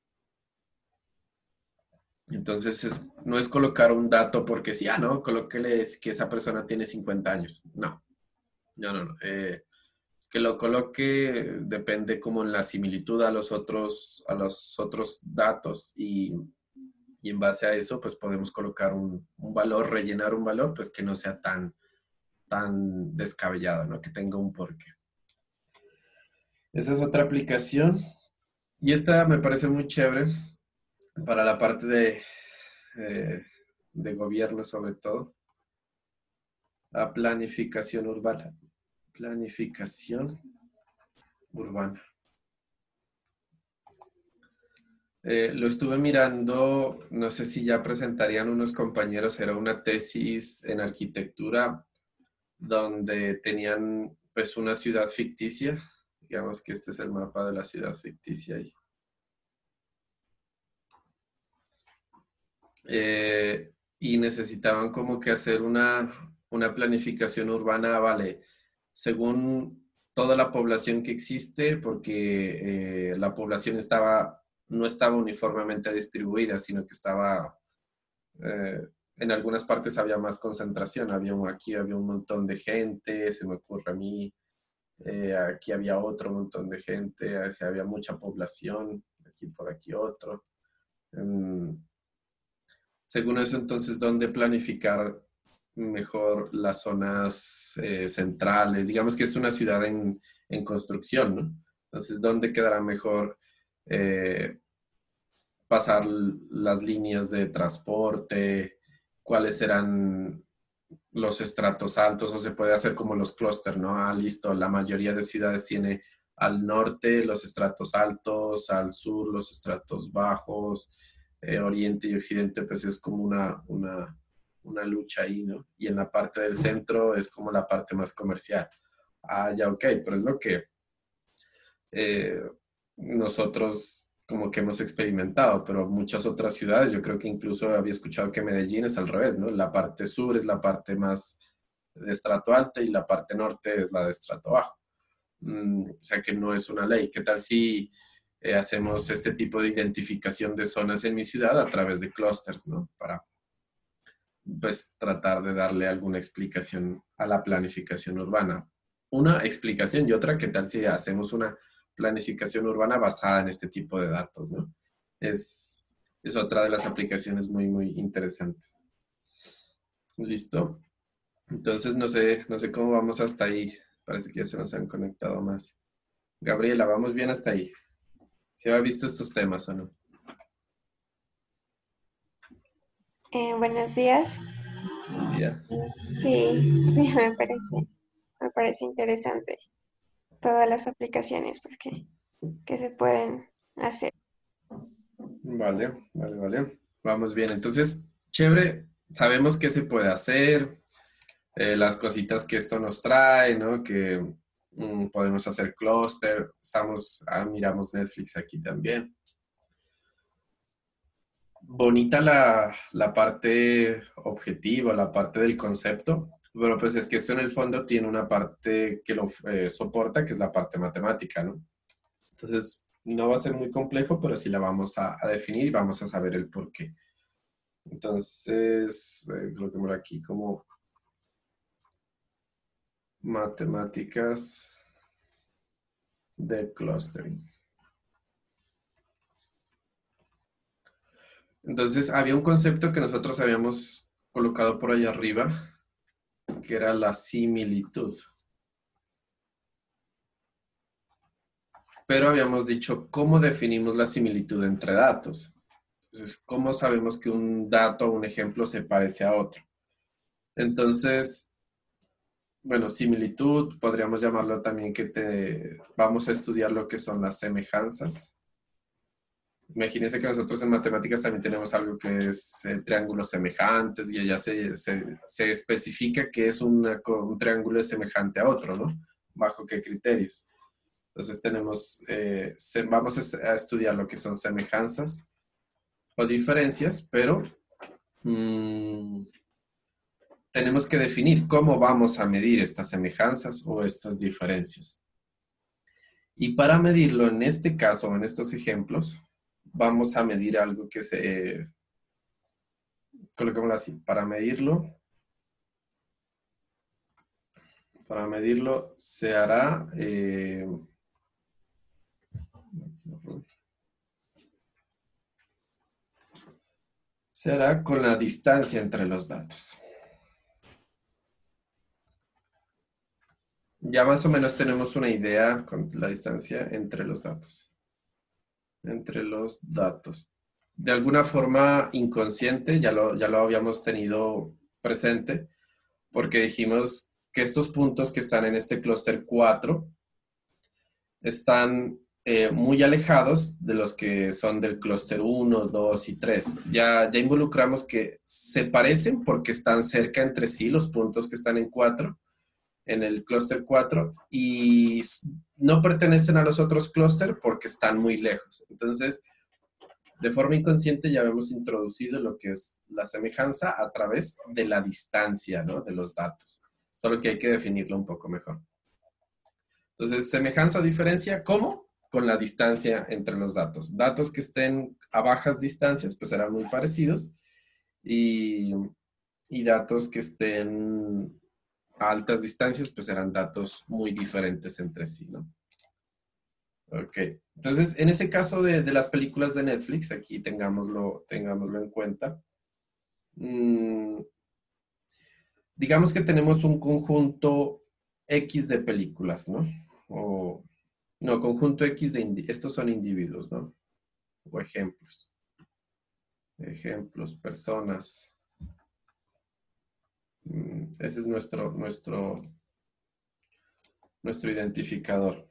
Entonces, no es colocar un dato porque sí, no, colóquele que esa persona tiene 50 años. No, no, no, no. Que lo coloque depende como en la similitud a los otros datos y en base a eso, pues podemos colocar un valor, rellenar un valor, pues que no sea tan descabellado, ¿no? Que tenga un porqué. Esa es otra aplicación. Y esta me parece muy chévere para la parte de gobierno, sobre todo. A planificación urbana. Planificación urbana. Lo estuve mirando, no sé si ya presentarían unos compañeros, era una tesis en arquitectura donde tenían pues una ciudad ficticia. Digamos que este es el mapa de la ciudad ficticia ahí. Y necesitaban como que hacer una planificación urbana, vale, según toda la población que existe, porque la población no estaba uniformemente distribuida, sino que estaba, en algunas partes había más concentración, aquí había un montón de gente, se me ocurre a mí, aquí había otro montón de gente, había mucha población, aquí por aquí otro. Según eso, entonces, ¿dónde planificar mejor las zonas centrales? Digamos que es una ciudad en construcción, ¿no? Entonces, ¿dónde quedará mejor pasar las líneas de transporte? ¿Cuáles serán los estratos altos? O se puede hacer como los clústeres, ¿no? Listo, la mayoría de ciudades tiene al norte los estratos altos, al sur los estratos bajos, oriente y occidente, pues es como una lucha ahí, ¿no? Y en la parte del centro es como la parte más comercial. Ya, ok, pero es lo que eh, nosotros como que hemos experimentado, pero muchas otras ciudades, yo creo que incluso había escuchado que Medellín es al revés, ¿no? La parte sur es la parte más de estrato alto y la parte norte es la de estrato bajo. O sea que no es una ley. ¿Qué tal si hacemos este tipo de identificación de zonas en mi ciudad a través de clústeres, ¿no? Para pues tratar de darle alguna explicación a la planificación urbana. Una explicación y otra, ¿qué tal si hacemos una planificación urbana basada en este tipo de datos, ¿no? Es otra de las aplicaciones muy, muy interesantes. ¿Listo? Entonces, no sé cómo vamos hasta ahí. Parece que ya se nos han conectado más. Gabriela, ¿vamos bien hasta ahí? ¿Se ha visto estos temas o no? Buenos días. Ya. Sí, sí, me parece interesante todas las aplicaciones pues, que se pueden hacer. Vale. Vamos bien. Entonces, chévere. Sabemos qué se puede hacer, las cositas que esto nos trae, ¿no? Que podemos hacer clúster. Miramos Netflix aquí también. Bonita la parte objetiva, la parte del concepto, pero pues es que esto en el fondo tiene una parte que lo soporta, que es la parte matemática, ¿no? Entonces, no va a ser muy complejo, pero sí la vamos a definir y vamos a saber el por qué. Entonces, coloquémoslo aquí como matemáticas de clustering. Entonces, había un concepto que nosotros habíamos colocado por allá arriba, que era la similitud. Pero habíamos dicho, ¿cómo definimos la similitud entre datos? Entonces, ¿cómo sabemos que un dato o un ejemplo se parece a otro? Entonces, bueno, similitud, podríamos llamarlo también vamos a estudiar lo que son las semejanzas. Imagínense que nosotros en matemáticas también tenemos algo que es triángulos semejantes y allá se especifica que es un triángulo semejante a otro, ¿no? ¿Bajo qué criterios? Entonces vamos a estudiar lo que son semejanzas o diferencias, pero tenemos que definir cómo vamos a medir estas semejanzas o estas diferencias. Y para medirlo en este caso, en estos ejemplos, vamos a medir algo que coloquémoslo así, para medirlo se hará, con la distancia entre los datos. Ya más o menos tenemos una idea con la distancia entre los datos. Entre los datos. De alguna forma inconsciente, ya lo habíamos tenido presente, porque dijimos que estos puntos que están en este clúster 4 están muy alejados de los que son del clúster 1, 2 y 3. Ya involucramos que se parecen porque están cerca entre sí los puntos que están en el clúster 4 y no pertenecen a los otros clústeres porque están muy lejos. Entonces, de forma inconsciente ya hemos introducido lo que es la semejanza a través de la distancia, ¿no? De los datos. Solo que hay que definirlo un poco mejor. Entonces, semejanza o diferencia, ¿cómo? Con la distancia entre los datos. Datos que estén a bajas distancias, pues serán muy parecidos. Y datos que estén a altas distancias, pues serán datos muy diferentes entre sí, ¿no? Ok. Entonces, en ese caso de las películas de Netflix, aquí tengámoslo en cuenta. Digamos que tenemos un conjunto X de películas, ¿no? No, conjunto X estos son individuos, ¿no? O ejemplos. Ejemplos, personas. Ese es nuestro identificador.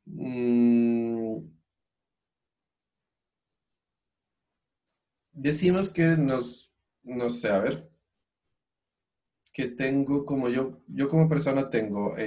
Decimos que no sé, a ver, que tengo como yo como persona tengo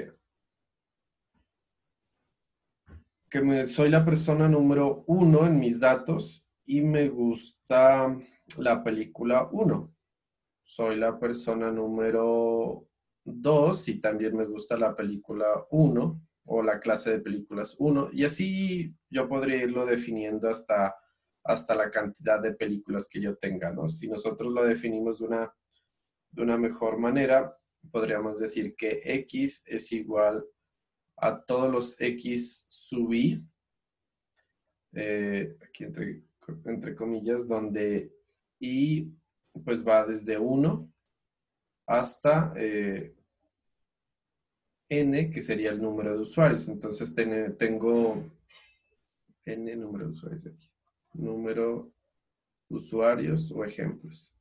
soy la persona número 1 en mis datos y me gusta la película 1. Soy la persona número 2 y también me gusta la película 1 o la clase de películas 1. Y así yo podría irlo definiendo hasta la cantidad de películas que yo tenga, ¿no? Si nosotros lo definimos de una mejor manera, podríamos decir que X es igual a todos los X sub I, aquí entre comillas, donde I pues va desde 1 hasta N, que sería el número de usuarios. Entonces tengo N número de usuarios aquí. Número de usuarios o ejemplos.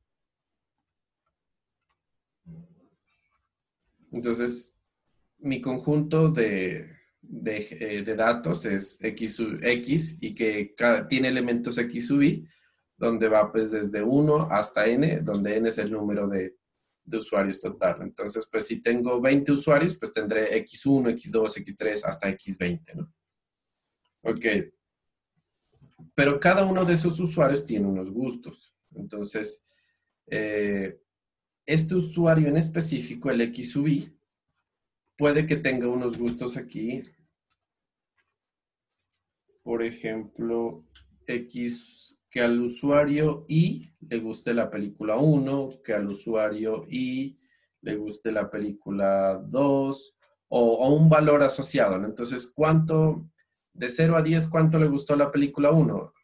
Entonces, mi conjunto de datos es X sub X y que tiene elementos X sub I, donde va pues desde 1 hasta N, donde N es el número de usuarios total. Entonces, pues si tengo 20 usuarios, pues tendré X1, X2, X3 hasta X20, ¿no? Ok. Pero cada uno de esos usuarios tiene unos gustos. Entonces, este usuario en específico, el X sub I, puede que tenga unos gustos aquí. Por ejemplo, X, que al usuario Y le guste la película 1, que al usuario Y le guste la película 2, o un valor asociado, ¿no? Entonces, ¿cuánto, de 0 a 10, cuánto le gustó la película 1?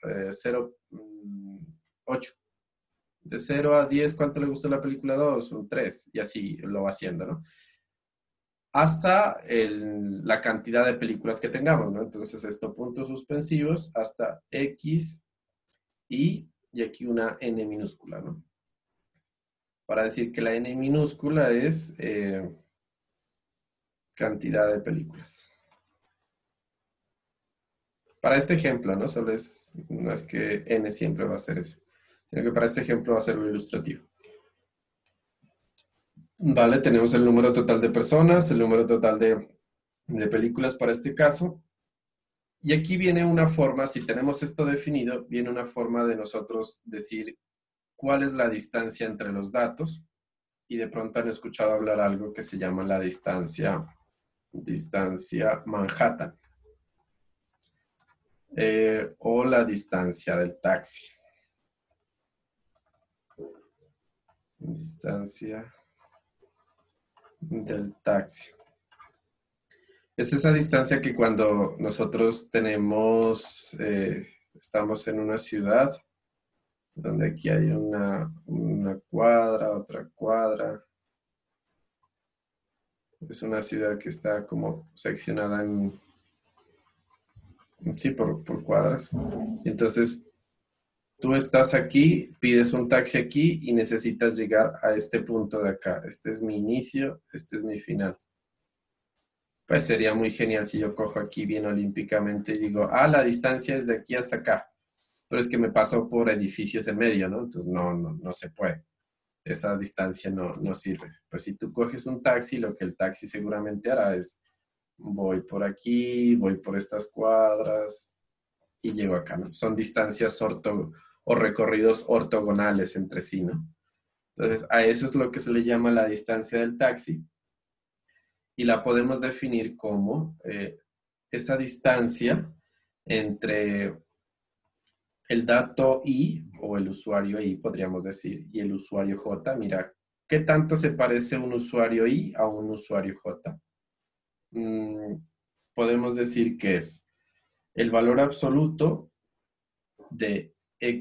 8. De 0 a 10, ¿cuánto le gustó la película 2? Un 3. Y así lo va haciendo, ¿no? Hasta la cantidad de películas que tengamos, ¿no? Entonces, puntos suspensivos hasta X y y aquí una n minúscula, ¿no? Para decir que la n minúscula es cantidad de películas. Para este ejemplo, ¿no? No es que n siempre va a ser eso, sino que para este ejemplo va a ser lo ilustrativo. Vale, tenemos el número total de personas, el número total de películas para este caso. Y aquí viene una forma, si tenemos esto definido, viene una forma de nosotros decir cuál es la distancia entre los datos. Y de pronto han escuchado hablar algo que se llama la distancia Manhattan. O la distancia del taxi. Distancia del taxi. Es esa distancia que cuando nosotros estamos en una ciudad, donde aquí hay una cuadra, otra cuadra. Es una ciudad que está como seccionada por cuadras. Entonces, tú estás aquí, pides un taxi aquí y necesitas llegar a este punto de acá. Este es mi inicio, este es mi final. Pues sería muy genial si yo cojo aquí bien olímpicamente y digo, la distancia es de aquí hasta acá. Pero es que me paso por edificios en medio, ¿no? Entonces no se puede. Esa distancia no sirve. Pues si tú coges un taxi, lo que el taxi seguramente hará es, voy por aquí, voy por estas cuadras y llego acá, ¿no? Son distancias o recorridos ortogonales entre sí, ¿no? Entonces, a eso es lo que se le llama la distancia del taxi. Y la podemos definir como esa distancia entre el dato I, o el usuario I, podríamos decir, y el usuario J. Mira, ¿qué tanto se parece un usuario I a un usuario J? Podemos decir que es el valor absoluto de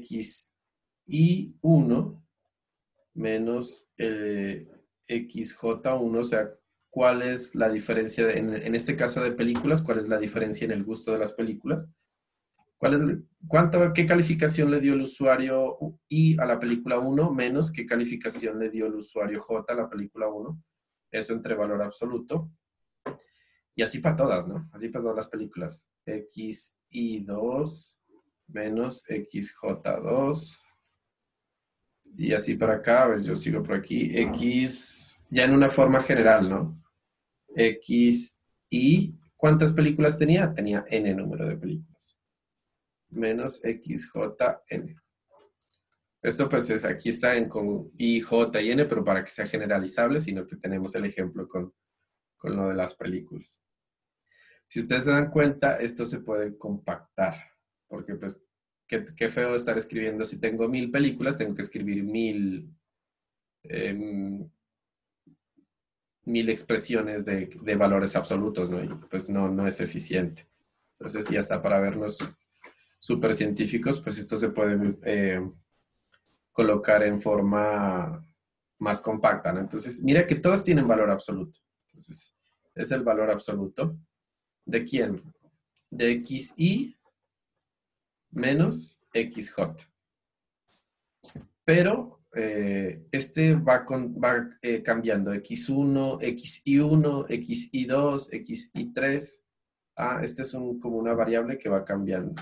XI1 menos XJ1, o sea, ¿cuál es la diferencia en este caso de películas? ¿Cuál es la diferencia en el gusto de las películas? ¿Qué calificación le dio el usuario I a la película 1 menos qué calificación le dio el usuario J a la película 1? Eso entre valor absoluto. Y así para todas, ¿no? Así para todas las películas. XI2 menos XJ2. Y así para acá, a ver, yo sigo por aquí. X, ya en una forma general, ¿no? XI, ¿cuántas películas tenía? Tenía N número de películas. Menos XJN. Esto pues aquí está con I, J y N, pero para que sea generalizable, sino que tenemos el ejemplo con lo de las películas. Si ustedes se dan cuenta, esto se puede compactar, porque pues qué feo estar escribiendo. Si tengo 1000 películas, tengo que escribir 1000 expresiones de valores absolutos, ¿no? Y pues no es eficiente. Entonces, sí, hasta para vernos súper científicos, pues esto se puede colocar en forma más compacta, ¿no? Entonces, mira que todos tienen valor absoluto. Entonces, es el valor absoluto. ¿De quién? De XI menos XJ. Pero este va cambiando. X1, XI1, XI2, XI3. Este es como una variable que va cambiando.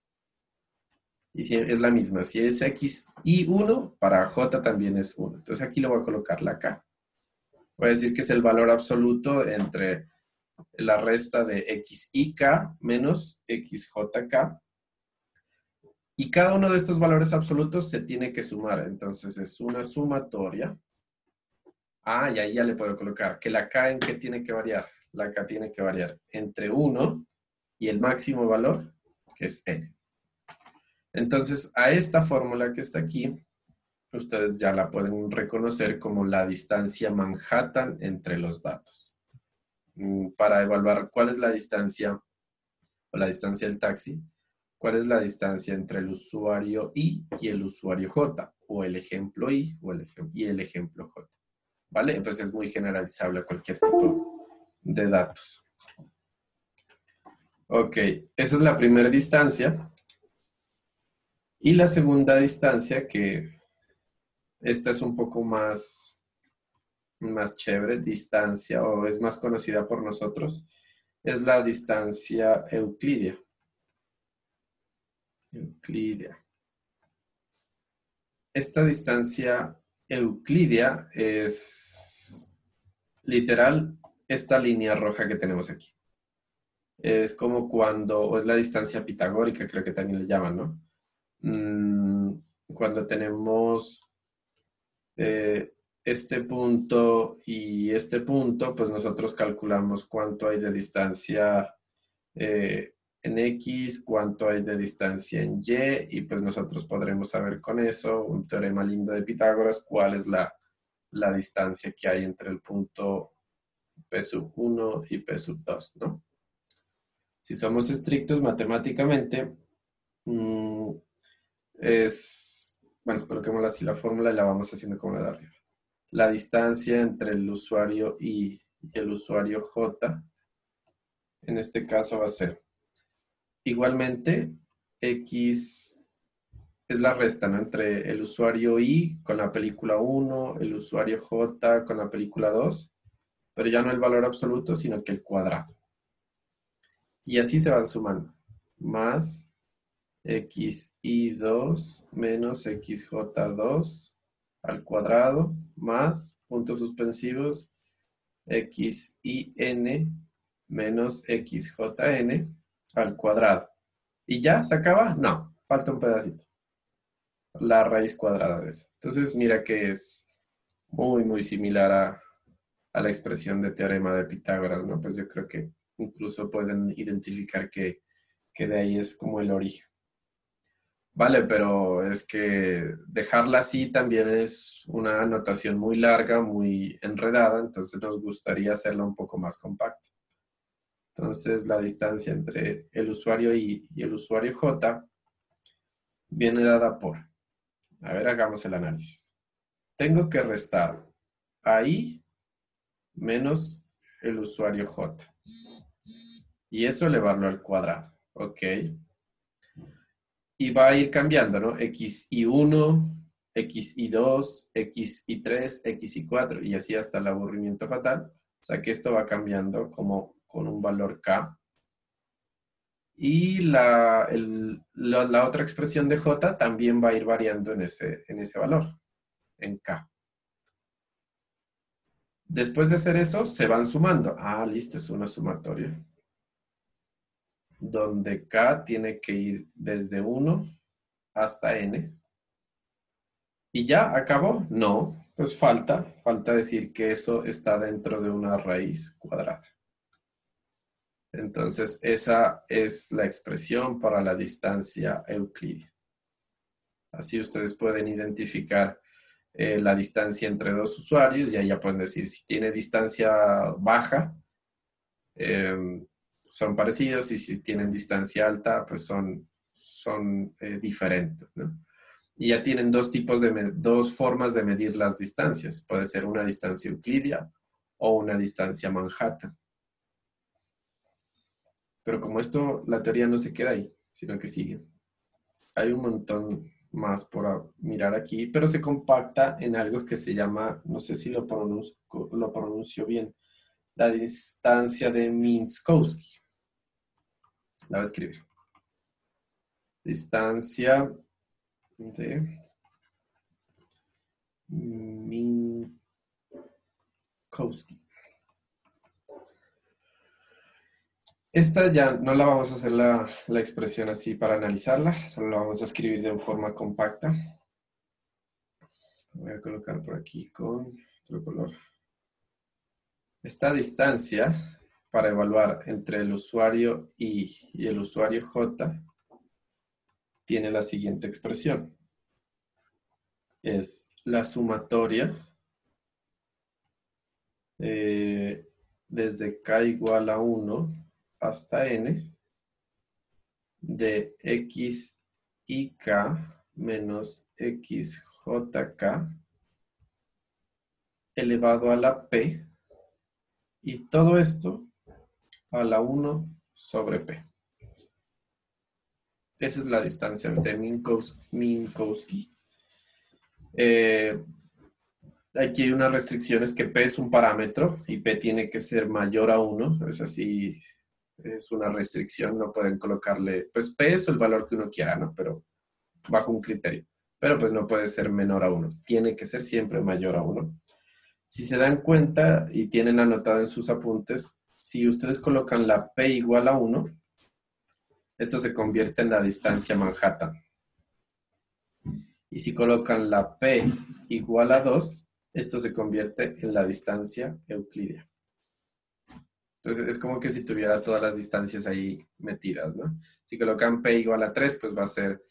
Y si es la misma. Si es XI1, para J también es 1. Entonces aquí le voy a colocar la K. Voy a decir que es el valor absoluto entre la resta de XIK menos XJK. Y cada uno de estos valores absolutos se tiene que sumar. Entonces es una sumatoria. Y ahí ya le puedo colocar que la K, ¿en qué tiene que variar? La K tiene que variar entre 1 y el máximo valor, que es N. Entonces, a esta fórmula que está aquí, ustedes ya la pueden reconocer como la distancia Manhattan entre los datos. Para evaluar cuál es la distancia, o la distancia del taxi, cuál es la distancia entre el usuario I y el usuario J, o el ejemplo I y el ejemplo J. ¿Vale? Entonces es muy generalizable a cualquier tipo de datos. Ok, esa es la primera distancia. Y la segunda distancia, que esta es un poco más chévere, distancia, o es más conocida por nosotros, es la distancia euclídea. Euclídea. Esta distancia euclídea es literal esta línea roja que tenemos aquí. Es como cuando, o es la distancia pitagórica, creo que también le llaman, ¿no? Cuando tenemos este punto y este punto, pues nosotros calculamos cuánto hay de distancia en X, cuánto hay de distancia en Y, y pues nosotros podremos saber con eso, un teorema lindo de Pitágoras, cuál es la distancia que hay entre el punto P sub 1 y P sub 2, ¿no? Si somos estrictos matemáticamente, bueno, coloquémosla así la fórmula y la vamos haciendo como la de arriba. La distancia entre el usuario I y el usuario J, en este caso va a ser igualmente X es la resta, ¿no? Entre el usuario I con la película 1, el usuario J con la película 2, pero ya no el valor absoluto, sino que el cuadrado. Y así se van sumando. Más xi2 menos xj2 al cuadrado más puntos suspensivos xin menos xjn al cuadrado. ¿Y ya se acaba? No, falta un pedacito. La raíz cuadrada de eso. Entonces mira que es muy similar a la expresión de teorema de Pitágoras, ¿no? Pues yo creo que incluso pueden identificar que de ahí es como el origen. Vale, pero es que dejarla así también es una anotación muy larga, muy enredada, entonces nos gustaría hacerla un poco más compacta. Entonces la distancia entre el usuario I y el usuario J viene dada por, a ver, hagamos el análisis. Tengo que restar a I menos el usuario J. Y eso elevarlo al cuadrado, ¿ok? Y va a ir cambiando, ¿no? xi1, xi2, xi3, xi4 y así hasta el aburrimiento fatal. O sea que esto va cambiando como con un valor k. Y la otra expresión de j también va a ir variando en ese valor, en k. Después de hacer eso, se van sumando. Ah, listo, es una sumatoria. Donde k tiene que ir desde 1 hasta n. ¿Y ya acabó? No, pues falta decir que eso está dentro de una raíz cuadrada. Entonces, esa es la expresión para la distancia euclídea. Así ustedes pueden identificar la distancia entre dos usuarios y ahí ya pueden decir si tiene distancia baja, son parecidos, y si tienen distancia alta, pues son diferentes, ¿no? Y ya tienen dos formas de medir las distancias. Puede ser una distancia euclídea o una distancia Manhattan. Pero como esto, la teoría no se queda ahí, sino que sigue. Hay un montón más por mirar aquí, pero se compacta en algo que se llama, no sé si lo pronuncio bien, la distancia de Minkowski. La voy a escribir. Distancia de Minkowski. Esta ya no la vamos a hacer la expresión así para analizarla, solo la vamos a escribir de forma compacta. Voy a colocar por aquí con otro color. Esta distancia para evaluar entre el usuario I y el usuario J tiene la siguiente expresión. Es la sumatoria desde k igual a 1 hasta n de xik menos xjk elevado a la p, y todo esto a la 1 sobre p. Esa es la distancia de Minkowski. Aquí hay unas restricciones que P es un parámetro y P tiene que ser mayor a 1. Es así, es una restricción, no pueden colocarle, pues P es el valor que uno quiera, ¿no? Pero bajo un criterio. Pero pues no puede ser menor a 1. Tiene que ser siempre mayor a 1. Si se dan cuenta y tienen anotado en sus apuntes, si ustedes colocan la P igual a 1, esto se convierte en la distancia Manhattan. Y si colocan la P igual a 2, esto se convierte en la distancia euclídea. Entonces es como que si tuviera todas las distancias ahí metidas, ¿no? Si colocan P igual a 3, pues va a ser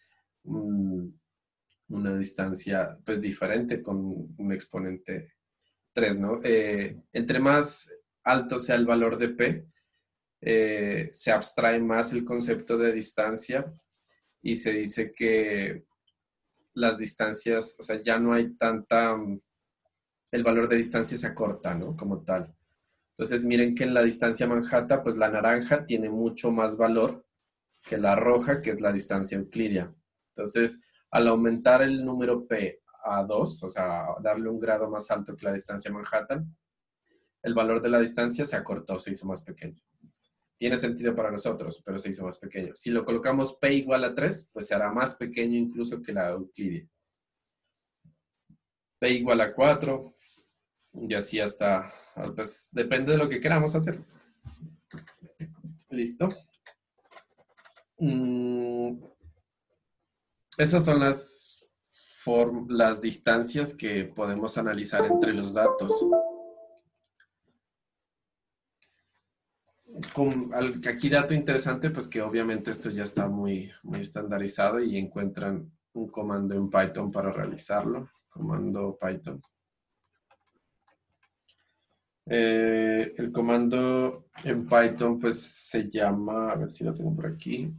una distancia pues diferente con un exponente 3, ¿no? Entre más alto sea el valor de P, se abstrae más el concepto de distancia y se dice que las distancias, o sea, ya no hay tanta, el valor de distancia se acorta, ¿no? Como tal. Entonces miren que en la distancia Manhattan, pues la naranja tiene mucho más valor que la roja, que es la distancia euclídea. Entonces, al aumentar el número P a 2, o sea, darle un grado más alto que la distancia Manhattan, el valor de la distancia se acortó, se hizo más pequeño. Tiene sentido para nosotros, pero se hizo más pequeño. Si lo colocamos P igual a 3, pues se hará más pequeño incluso que la euclídea. P igual a 4, y así hasta, pues depende de lo que queramos hacer. ¿Listo? Esas son las distancias que podemos analizar entre los datos. Aquí dato interesante, pues que obviamente esto ya está muy estandarizado y encuentran un comando en Python para realizarlo. Comando Python. El comando en Python pues se llama, a ver si lo tengo por aquí,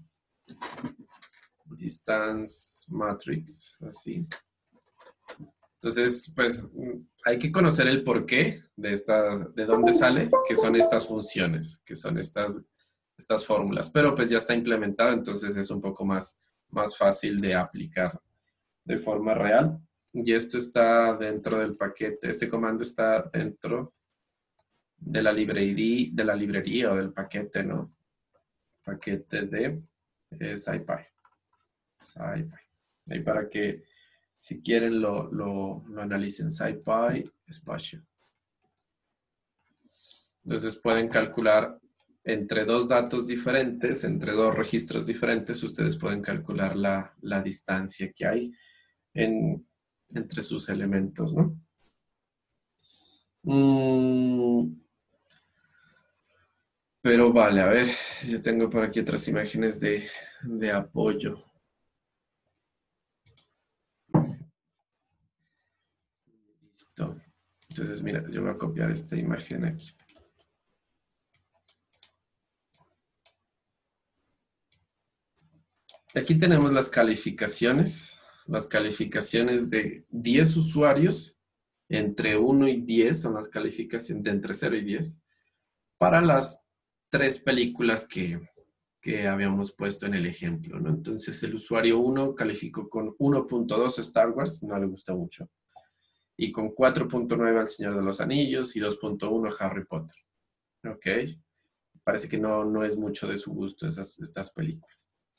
distance matrix, así. Entonces, pues hay que conocer el porqué de dónde sale, que son estas funciones, que son estas fórmulas, pero pues ya está implementado, entonces es un poco más fácil de aplicar de forma real. Y esto está dentro del paquete, este comando está dentro de la librería o del paquete, ¿no? Paquete de SciPy. Ahí para que si quieren lo analicen. SciPy espacio. Entonces pueden calcular entre dos datos diferentes, entre dos registros diferentes, ustedes pueden calcular la distancia que hay entre sus elementos, ¿no? Pero vale, a ver, yo tengo por aquí otras imágenes de apoyo. Listo. Entonces, mira, yo voy a copiar esta imagen aquí. Aquí tenemos las calificaciones de 10 usuarios, entre 1 y 10 son las calificaciones, de entre 0 y 10, para las 3 películas que habíamos puesto en el ejemplo, ¿no? Entonces el usuario 1 calificó con 1.2 Star Wars, no le gusta mucho, y con 4.9 El Señor de los Anillos y 2.1 Harry Potter. Ok, parece que no es mucho de su gusto estas películas.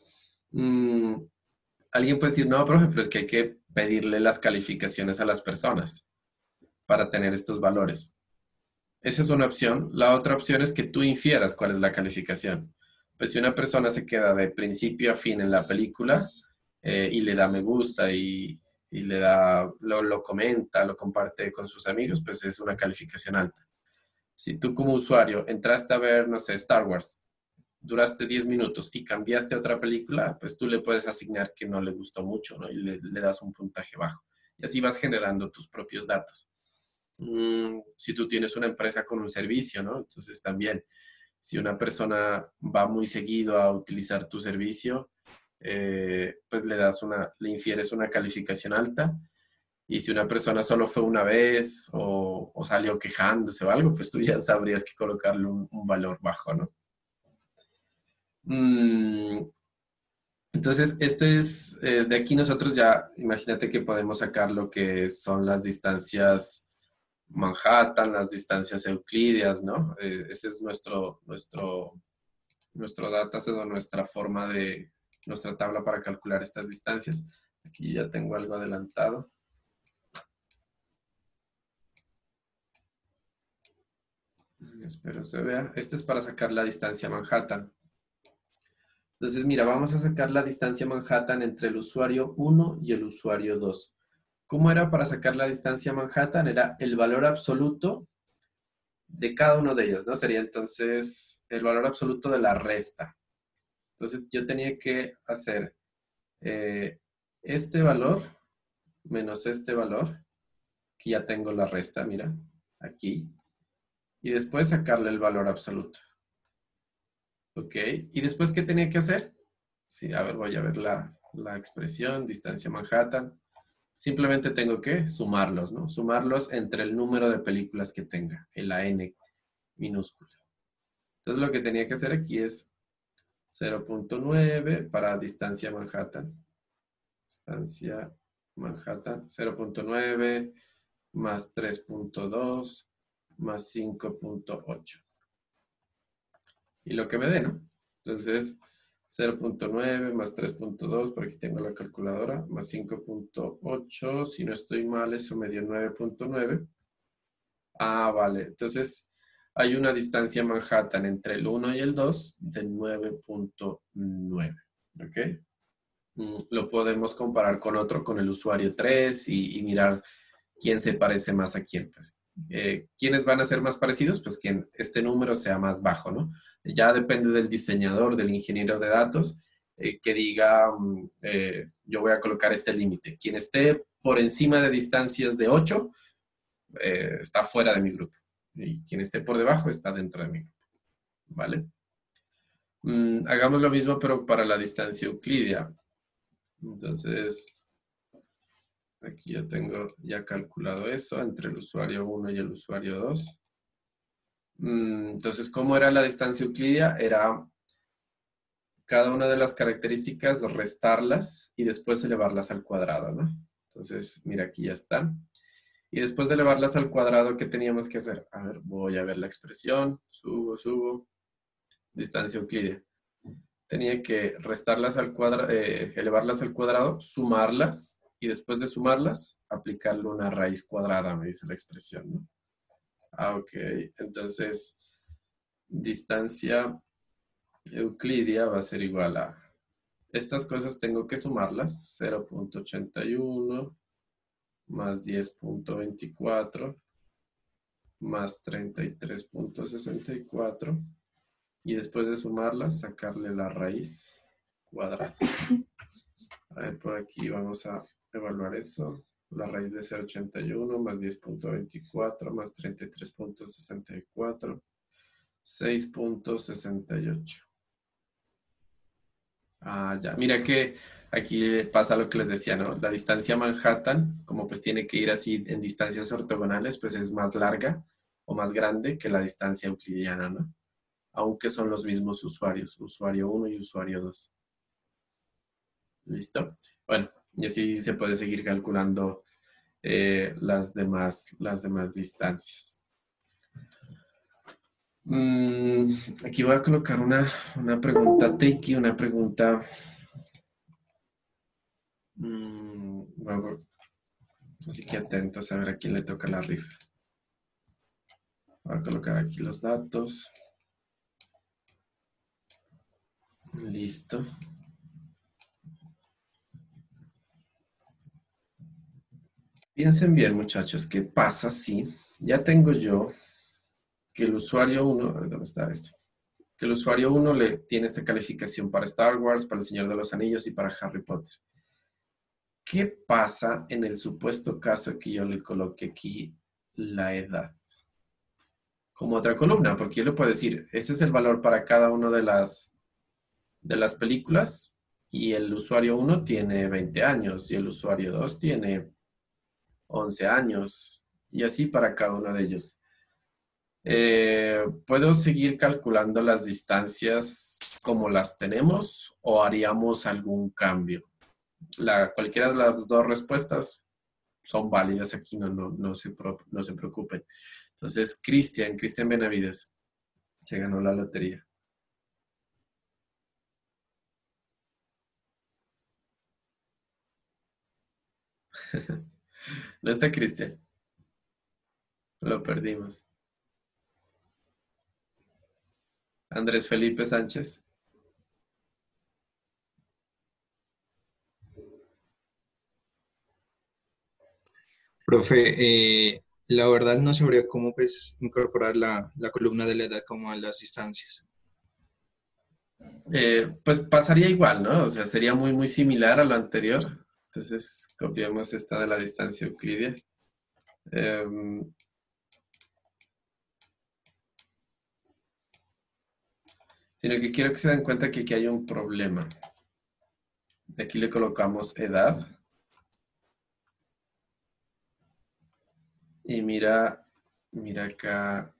Alguien puede decir, no, profe, pero es que hay que pedirle las calificaciones a las personas para tener estos valores. Esa es una opción. La otra opción es que tú infieras cuál es la calificación. Pues si una persona se queda de principio a fin en la película y le da me gusta y le da, lo comenta, lo comparte con sus amigos, pues es una calificación alta. Si tú como usuario entraste a ver, no sé, Star Wars, duraste 10 minutos y cambiaste a otra película, pues tú le puedes asignar que no le gustó mucho, ¿no? Y le das un puntaje bajo. Y así vas generando tus propios datos. Si tú tienes una empresa con un servicio, ¿no? Entonces también, si una persona va muy seguido a utilizar tu servicio, pues le infieres una calificación alta. Y si una persona solo fue una vez o salió quejándose o algo, pues tú ya sabrías que colocarle un valor bajo, ¿no? Entonces, este es, de aquí nosotros ya, imagínate que podemos sacar lo que son las distancias Manhattan, las distancias euclidias, ¿no? Ese es nuestro dataset o nuestra forma de, nuestra tabla para calcular estas distancias. Aquí ya tengo algo adelantado. Espero se vea. Este es para sacar la distancia Manhattan. Entonces, mira, vamos a sacar la distancia Manhattan entre el usuario 1 y el usuario 2. ¿Cómo era para sacar la distancia Manhattan? Era el valor absoluto de cada uno de ellos, ¿no? Sería entonces el valor absoluto de la resta. Entonces, yo tenía que hacer este valor menos este valor, que ya tengo la resta, mira, aquí. Y después sacarle el valor absoluto. ¿Ok? ¿Y después qué tenía que hacer? Sí, a ver, voy a ver la expresión, distancia Manhattan. Simplemente tengo que sumarlos, ¿no? Sumarlos entre el número de películas que tenga, la n minúscula. Entonces lo que tenía que hacer aquí es 0.9 para distancia Manhattan. Distancia Manhattan, 0.9 más 3.2 más 5.8. Y lo que me dé, ¿no? Entonces, 0.9 más 3.2, por aquí tengo la calculadora, más 5.8, si no estoy mal, eso me dio 9.9. Ah, vale. Entonces, hay una distancia Manhattan entre el 1 y el 2 de 9.9. ¿Ok? Lo podemos comparar con otro, con el usuario 3 y mirar quién se parece más a quién. Pues. ¿Quiénes van a ser más parecidos? Pues que este número sea más bajo, ¿no? Ya depende del diseñador, del ingeniero de datos, que diga, yo voy a colocar este límite. Quien esté por encima de distancias de 8, está fuera de mi grupo. Y quien esté por debajo está dentro de mi grupo. ¿Vale? Hagamos lo mismo, pero para la distancia euclidia. Entonces, aquí ya tengo ya calculado eso entre el usuario 1 y el usuario 2. Entonces, ¿cómo era la distancia euclidia? Era cada una de las características, restarlas y después elevarlas al cuadrado, ¿no? Entonces, mira, aquí ya está. Y después de elevarlas al cuadrado, ¿qué teníamos que hacer? A ver, voy a ver la expresión. Subo. Distancia euclidia. Tenía que restarlas al cuadrado, elevarlas al cuadrado, sumarlas y después de sumarlas, aplicarle una raíz cuadrada, me dice la expresión, ¿no? Ah, ok. Entonces, distancia euclidia va a ser igual a... Estas cosas tengo que sumarlas. 0.81 más 10.24 más 33.64 y después de sumarlas, sacarle la raíz cuadrada. A ver, por aquí vamos a evaluar eso. La raíz de 0.81 más 10.24 más 33.64, 6.68. Ah, ya. Mira que aquí pasa lo que les decía, ¿no? La distancia Manhattan, como pues tiene que ir así en distancias ortogonales, pues es más larga o más grande que la distancia euclidiana, ¿no? Aunque son los mismos usuarios, usuario 1 y usuario 2. ¿Listo? Bueno, y así se puede seguir calculando las demás distancias. Aquí voy a colocar una pregunta tricky, una pregunta... bueno, así que atentos a ver a quién le toca la rifa. Voy a colocar aquí los datos. Listo. Piensen bien, muchachos, ¿qué pasa si ya tengo yo que el usuario 1, ¿dónde está esto? Que el usuario 1 le tiene esta calificación para Star Wars, para El Señor de los Anillos y para Harry Potter. ¿Qué pasa en el supuesto caso que yo le coloque aquí la edad? Como otra columna, porque yo le puedo decir, ese es el valor para cada una de las películas y el usuario 1 tiene 20 años y el usuario 2 tiene 11 años y así para cada uno de ellos. ¿Puedo seguir calculando las distancias como las tenemos o haríamos algún cambio? Cualquiera de las dos respuestas son válidas aquí, no se preocupen. Entonces, Cristian Benavides, se ganó la lotería. No está Cristian. Lo perdimos. Andrés Felipe Sánchez. Profe, la verdad no sabría cómo pues incorporar la columna de la edad como a las distancias. Pues pasaría igual, ¿no? O sea, sería muy similar a lo anterior. Entonces, copiamos esta de la distancia euclidia. Sino que quiero que se den cuenta que aquí hay un problema. Aquí le colocamos edad. Y mira acá,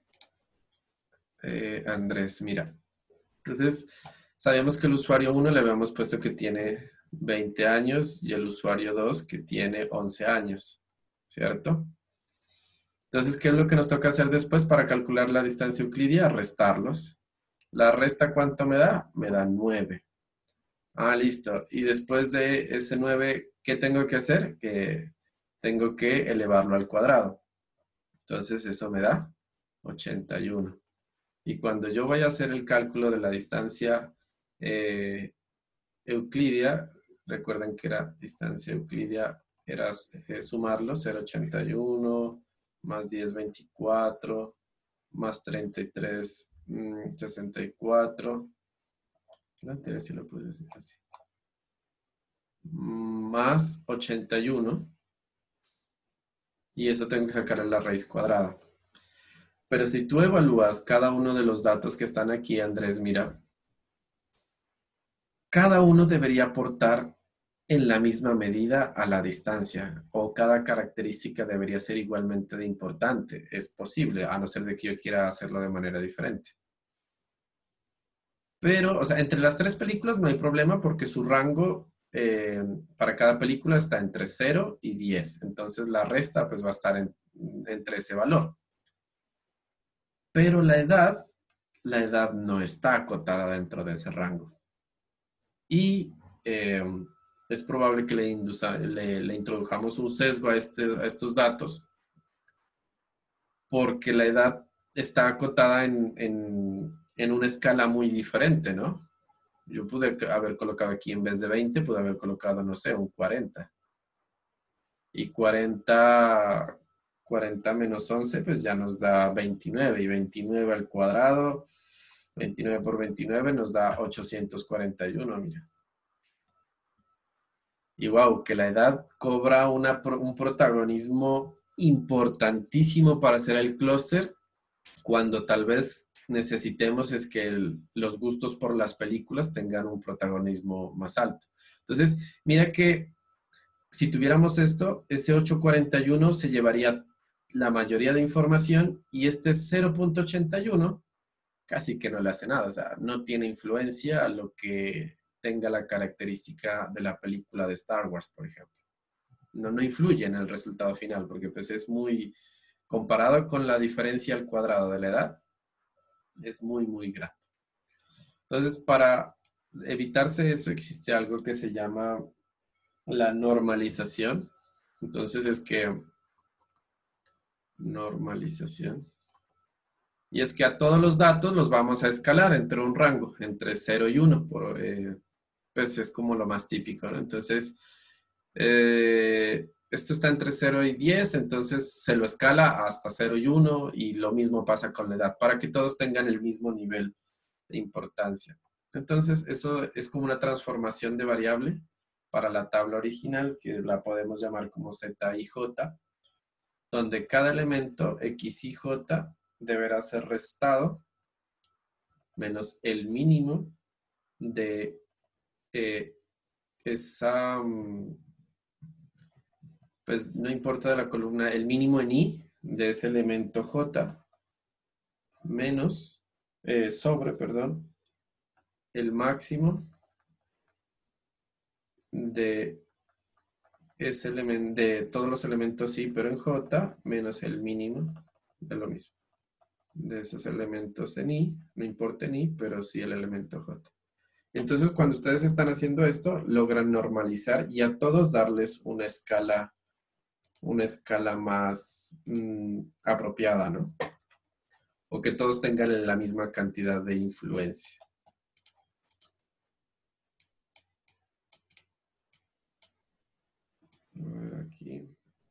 Andrés, mira. Entonces, sabemos que el usuario 1 le habíamos puesto que tiene 20 años y el usuario 2 que tiene 11 años, ¿cierto? Entonces, ¿qué es lo que nos toca hacer después para calcular la distancia euclidia? Restarlos. ¿La resta cuánto me da? Me da 9. Ah, listo. Y después de ese 9, ¿qué tengo que hacer? Que tengo que elevarlo al cuadrado. Entonces, eso me da 81. Y cuando yo vaya a hacer el cálculo de la distancia euclidia, recuerden que era distancia euclidia, era sumarlo, 0,81 más 10, 24, más 33, 64. La anterior sí lo puedo decir así. Más 81. Y eso tengo que sacar la raíz cuadrada. Pero si tú evalúas cada uno de los datos que están aquí, Andrés, mira, cada uno debería aportar en la misma medida a la distancia o cada característica debería ser igualmente de importante. Es posible, a no ser de que yo quiera hacerlo de manera diferente. Pero, o sea, entre las tres películas no hay problema porque su rango para cada película está entre 0 y 10. Entonces la resta pues va a estar entre ese valor. Pero la edad no está acotada dentro de ese rango. Y es probable que le introdujamos un sesgo a estos datos porque la edad está acotada en una escala muy diferente, ¿no? Yo pude haber colocado aquí en vez de 20, pude haber colocado, no sé, un 40. Y 40 menos 11, pues ya nos da 29. Y 29 al cuadrado, 29 por 29 nos da 841, mira. Y wow, que la edad cobra un protagonismo importantísimo para hacer el clúster cuando tal vez necesitemos es que los gustos por las películas tengan un protagonismo más alto. Entonces, mira que si tuviéramos esto, ese 841 se llevaría la mayoría de información y este 0,81 casi que no le hace nada, o sea, no tiene influencia a lo que tenga la característica de la película de Star Wars, por ejemplo. No influye en el resultado final, porque pues es muy, comparado con la diferencia al cuadrado de la edad, es muy grande. Entonces, para evitarse eso, existe algo que se llama la normalización. Entonces es que normalización. Y es que a todos los datos los vamos a escalar entre un rango, entre 0 y 1. Pues es como lo más típico, ¿no? Entonces, esto está entre 0 y 10, entonces se lo escala hasta 0 y 1 y lo mismo pasa con la edad, para que todos tengan el mismo nivel de importancia. Entonces, eso es como una transformación de variable para la tabla original, que la podemos llamar como Z y J, donde cada elemento X y J deberá ser restado menos el mínimo de esa, pues no importa de la columna, el mínimo en I de ese elemento J menos, sobre, perdón, el máximo de ese elemento, de todos los elementos I, pero en J, menos el mínimo de lo mismo. De esos elementos en I, no importa en I, pero sí el elemento J. Entonces, cuando ustedes están haciendo esto, logran normalizar y a todos darles una escala más apropiada, ¿no? O que todos tengan la misma cantidad de influencia. A ver aquí.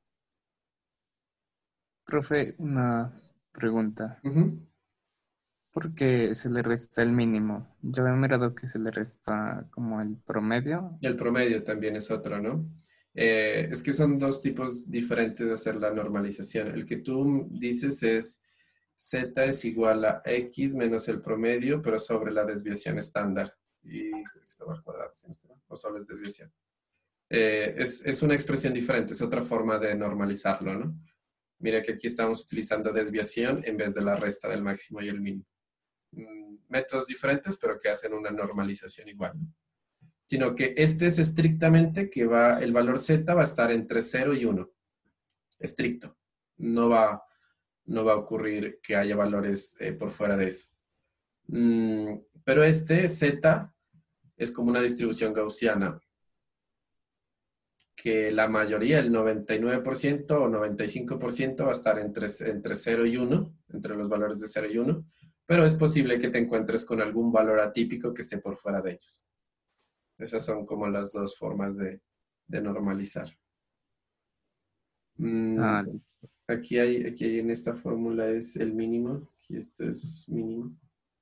Profe, una pregunta. Ujú. ¿Por qué se le resta el mínimo? Yo he mirado que se le resta como el promedio. El promedio también es otro, ¿no? Es que son dos tipos diferentes de hacer la normalización. El que tú dices es Z es igual a X menos el promedio, pero sobre la desviación estándar. Y creo que estaba al cuadrado, ¿sí? O solo es desviación. Es una expresión diferente, es otra forma de normalizarlo, ¿no? Mira que aquí estamos utilizando desviación en vez de la resta del máximo y el mínimo. Métodos diferentes, pero que hacen una normalización igual, ¿no? Sino que este es estrictamente que el valor Z va a estar entre 0 y 1. Estricto. No va a ocurrir que haya valores por fuera de eso. Pero este Z es como una distribución gaussiana que la mayoría, el 99% o 95% va a estar entre 0 y 1, entre los valores de 0 y 1, pero es posible que te encuentres con algún valor atípico que esté por fuera de ellos. Esas son como las dos formas de normalizar. Ah, Aquí en esta fórmula es el mínimo, aquí esto es mínimo.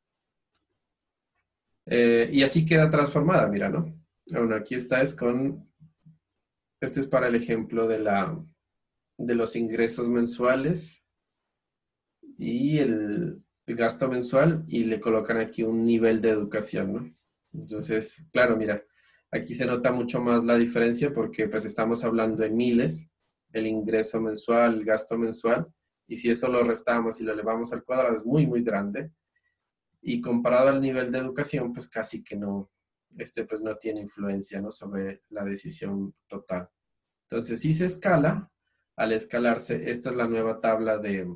Y así queda transformada, mira, ¿no? Bueno, aquí está este es para el ejemplo de los ingresos mensuales y el gasto mensual y le colocan aquí un nivel de educación, ¿no? Entonces, claro, mira, aquí se nota mucho más la diferencia porque pues estamos hablando en miles, el ingreso mensual, el gasto mensual, y si eso lo restamos y lo elevamos al cuadrado es muy, muy grande. Y comparado al nivel de educación, pues casi que no, pues no tiene influencia, ¿no? Sobre la decisión total. Entonces, si se escala, al escalarse, esta es la nueva tabla de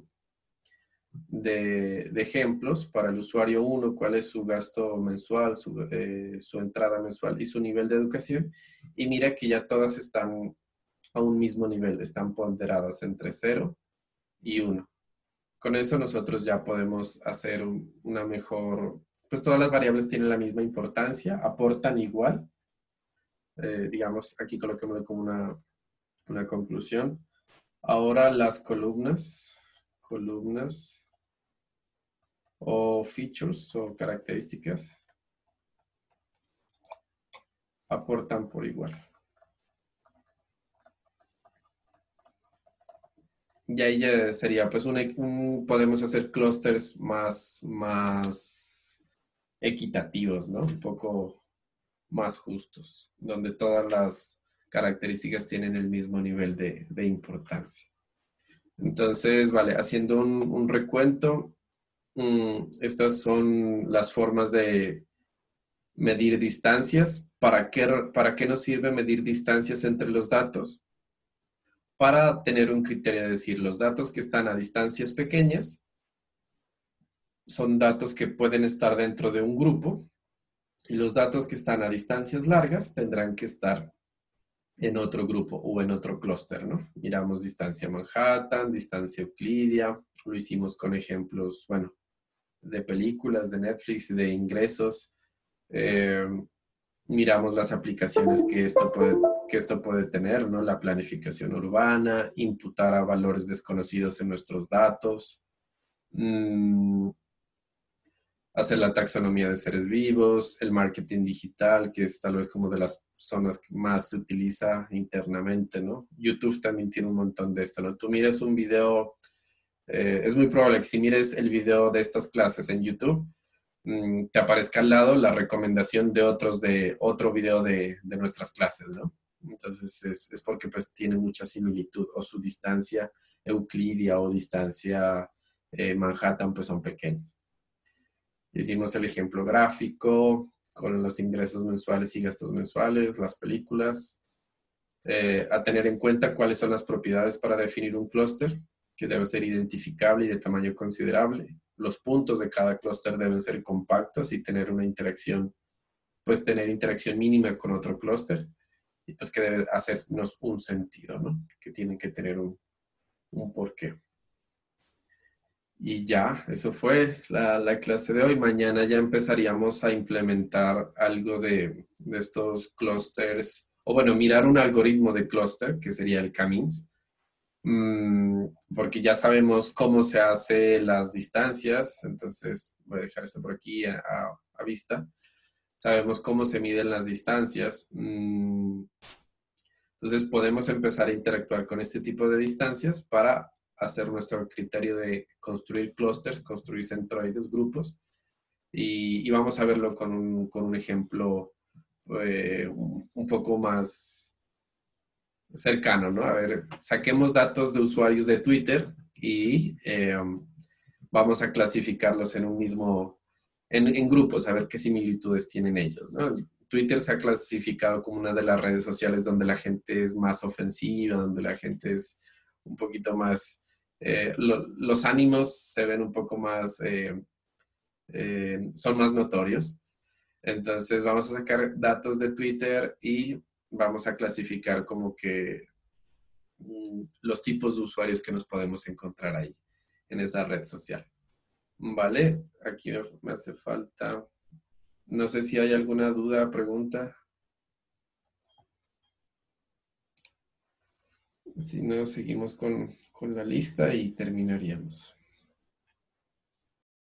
ejemplos para el usuario 1, cuál es su gasto mensual, su entrada mensual y su nivel de educación. Y mira que ya todas están a un mismo nivel, están ponderadas entre 0 y 1. Con eso nosotros ya podemos hacer una mejor, pues todas las variables tienen la misma importancia, aportan igual. Digamos, aquí coloquémoslo como una conclusión. Ahora las columnas o features o características aportan por igual. Y ahí ya sería, pues, podemos hacer clústeres más equitativos, ¿no? Un poco más justos, donde todas las características tienen el mismo nivel de importancia. Entonces, vale, haciendo un recuento, estas son las formas de medir distancias. ¿Para qué nos sirve medir distancias entre los datos? Para tener un criterio de decir, los datos que están a distancias pequeñas son datos que pueden estar dentro de un grupo y los datos que están a distancias largas tendrán que estar en otro grupo o en otro clúster, ¿no? Miramos distancia Manhattan, distancia Euclidia, lo hicimos con ejemplos, bueno, de películas, de Netflix, de ingresos. Miramos las aplicaciones que esto puede tener, ¿no? La planificación urbana, imputar a valores desconocidos en nuestros datos, hacer la taxonomía de seres vivos, el marketing digital, que es tal vez como de las zonas que más se utiliza internamente, ¿no? YouTube también tiene un montón de esto, ¿no? Tú miras un video, es muy probable que si mires el video de estas clases en YouTube, te aparezca al lado la recomendación de otro video de nuestras clases, ¿no? Entonces es porque pues tiene mucha similitud o su distancia euclidia o distancia Manhattan pues son pequeñas. Hicimos el ejemplo gráfico con los ingresos mensuales y gastos mensuales, las películas, a tener en cuenta cuáles son las propiedades para definir un clúster, que debe ser identificable y de tamaño considerable. Los puntos de cada clúster deben ser compactos y tener una interacción, pues tener interacción mínima con otro clúster, y pues que debe hacernos un sentido, ¿no? Que tienen que tener un porqué. Y ya, eso fue la clase de hoy. Mañana ya empezaríamos a implementar algo de estos clústeres, o bueno, mirar un algoritmo de clúster, que sería el K-means, porque ya sabemos cómo se hace las distancias, entonces voy a dejar esto por aquí a vista. Sabemos cómo se miden las distancias. Entonces podemos empezar a interactuar con este tipo de distancias para hacer nuestro criterio de construir clústeres, construir centroides, grupos, y vamos a verlo con un ejemplo un poco más cercano, ¿no? A ver, saquemos datos de usuarios de Twitter y vamos a clasificarlos en un mismo, en grupos, a ver qué similitudes tienen ellos, ¿no? Twitter se ha clasificado como una de las redes sociales donde la gente es más ofensiva, donde la gente es un poquito más, los ánimos se ven un poco más, son más notorios. Entonces vamos a sacar datos de Twitter y vamos a clasificar como que los tipos de usuarios que nos podemos encontrar ahí en esa red social. Vale, aquí me hace falta. No sé si hay alguna duda, pregunta. Si no, seguimos con la lista y terminaríamos.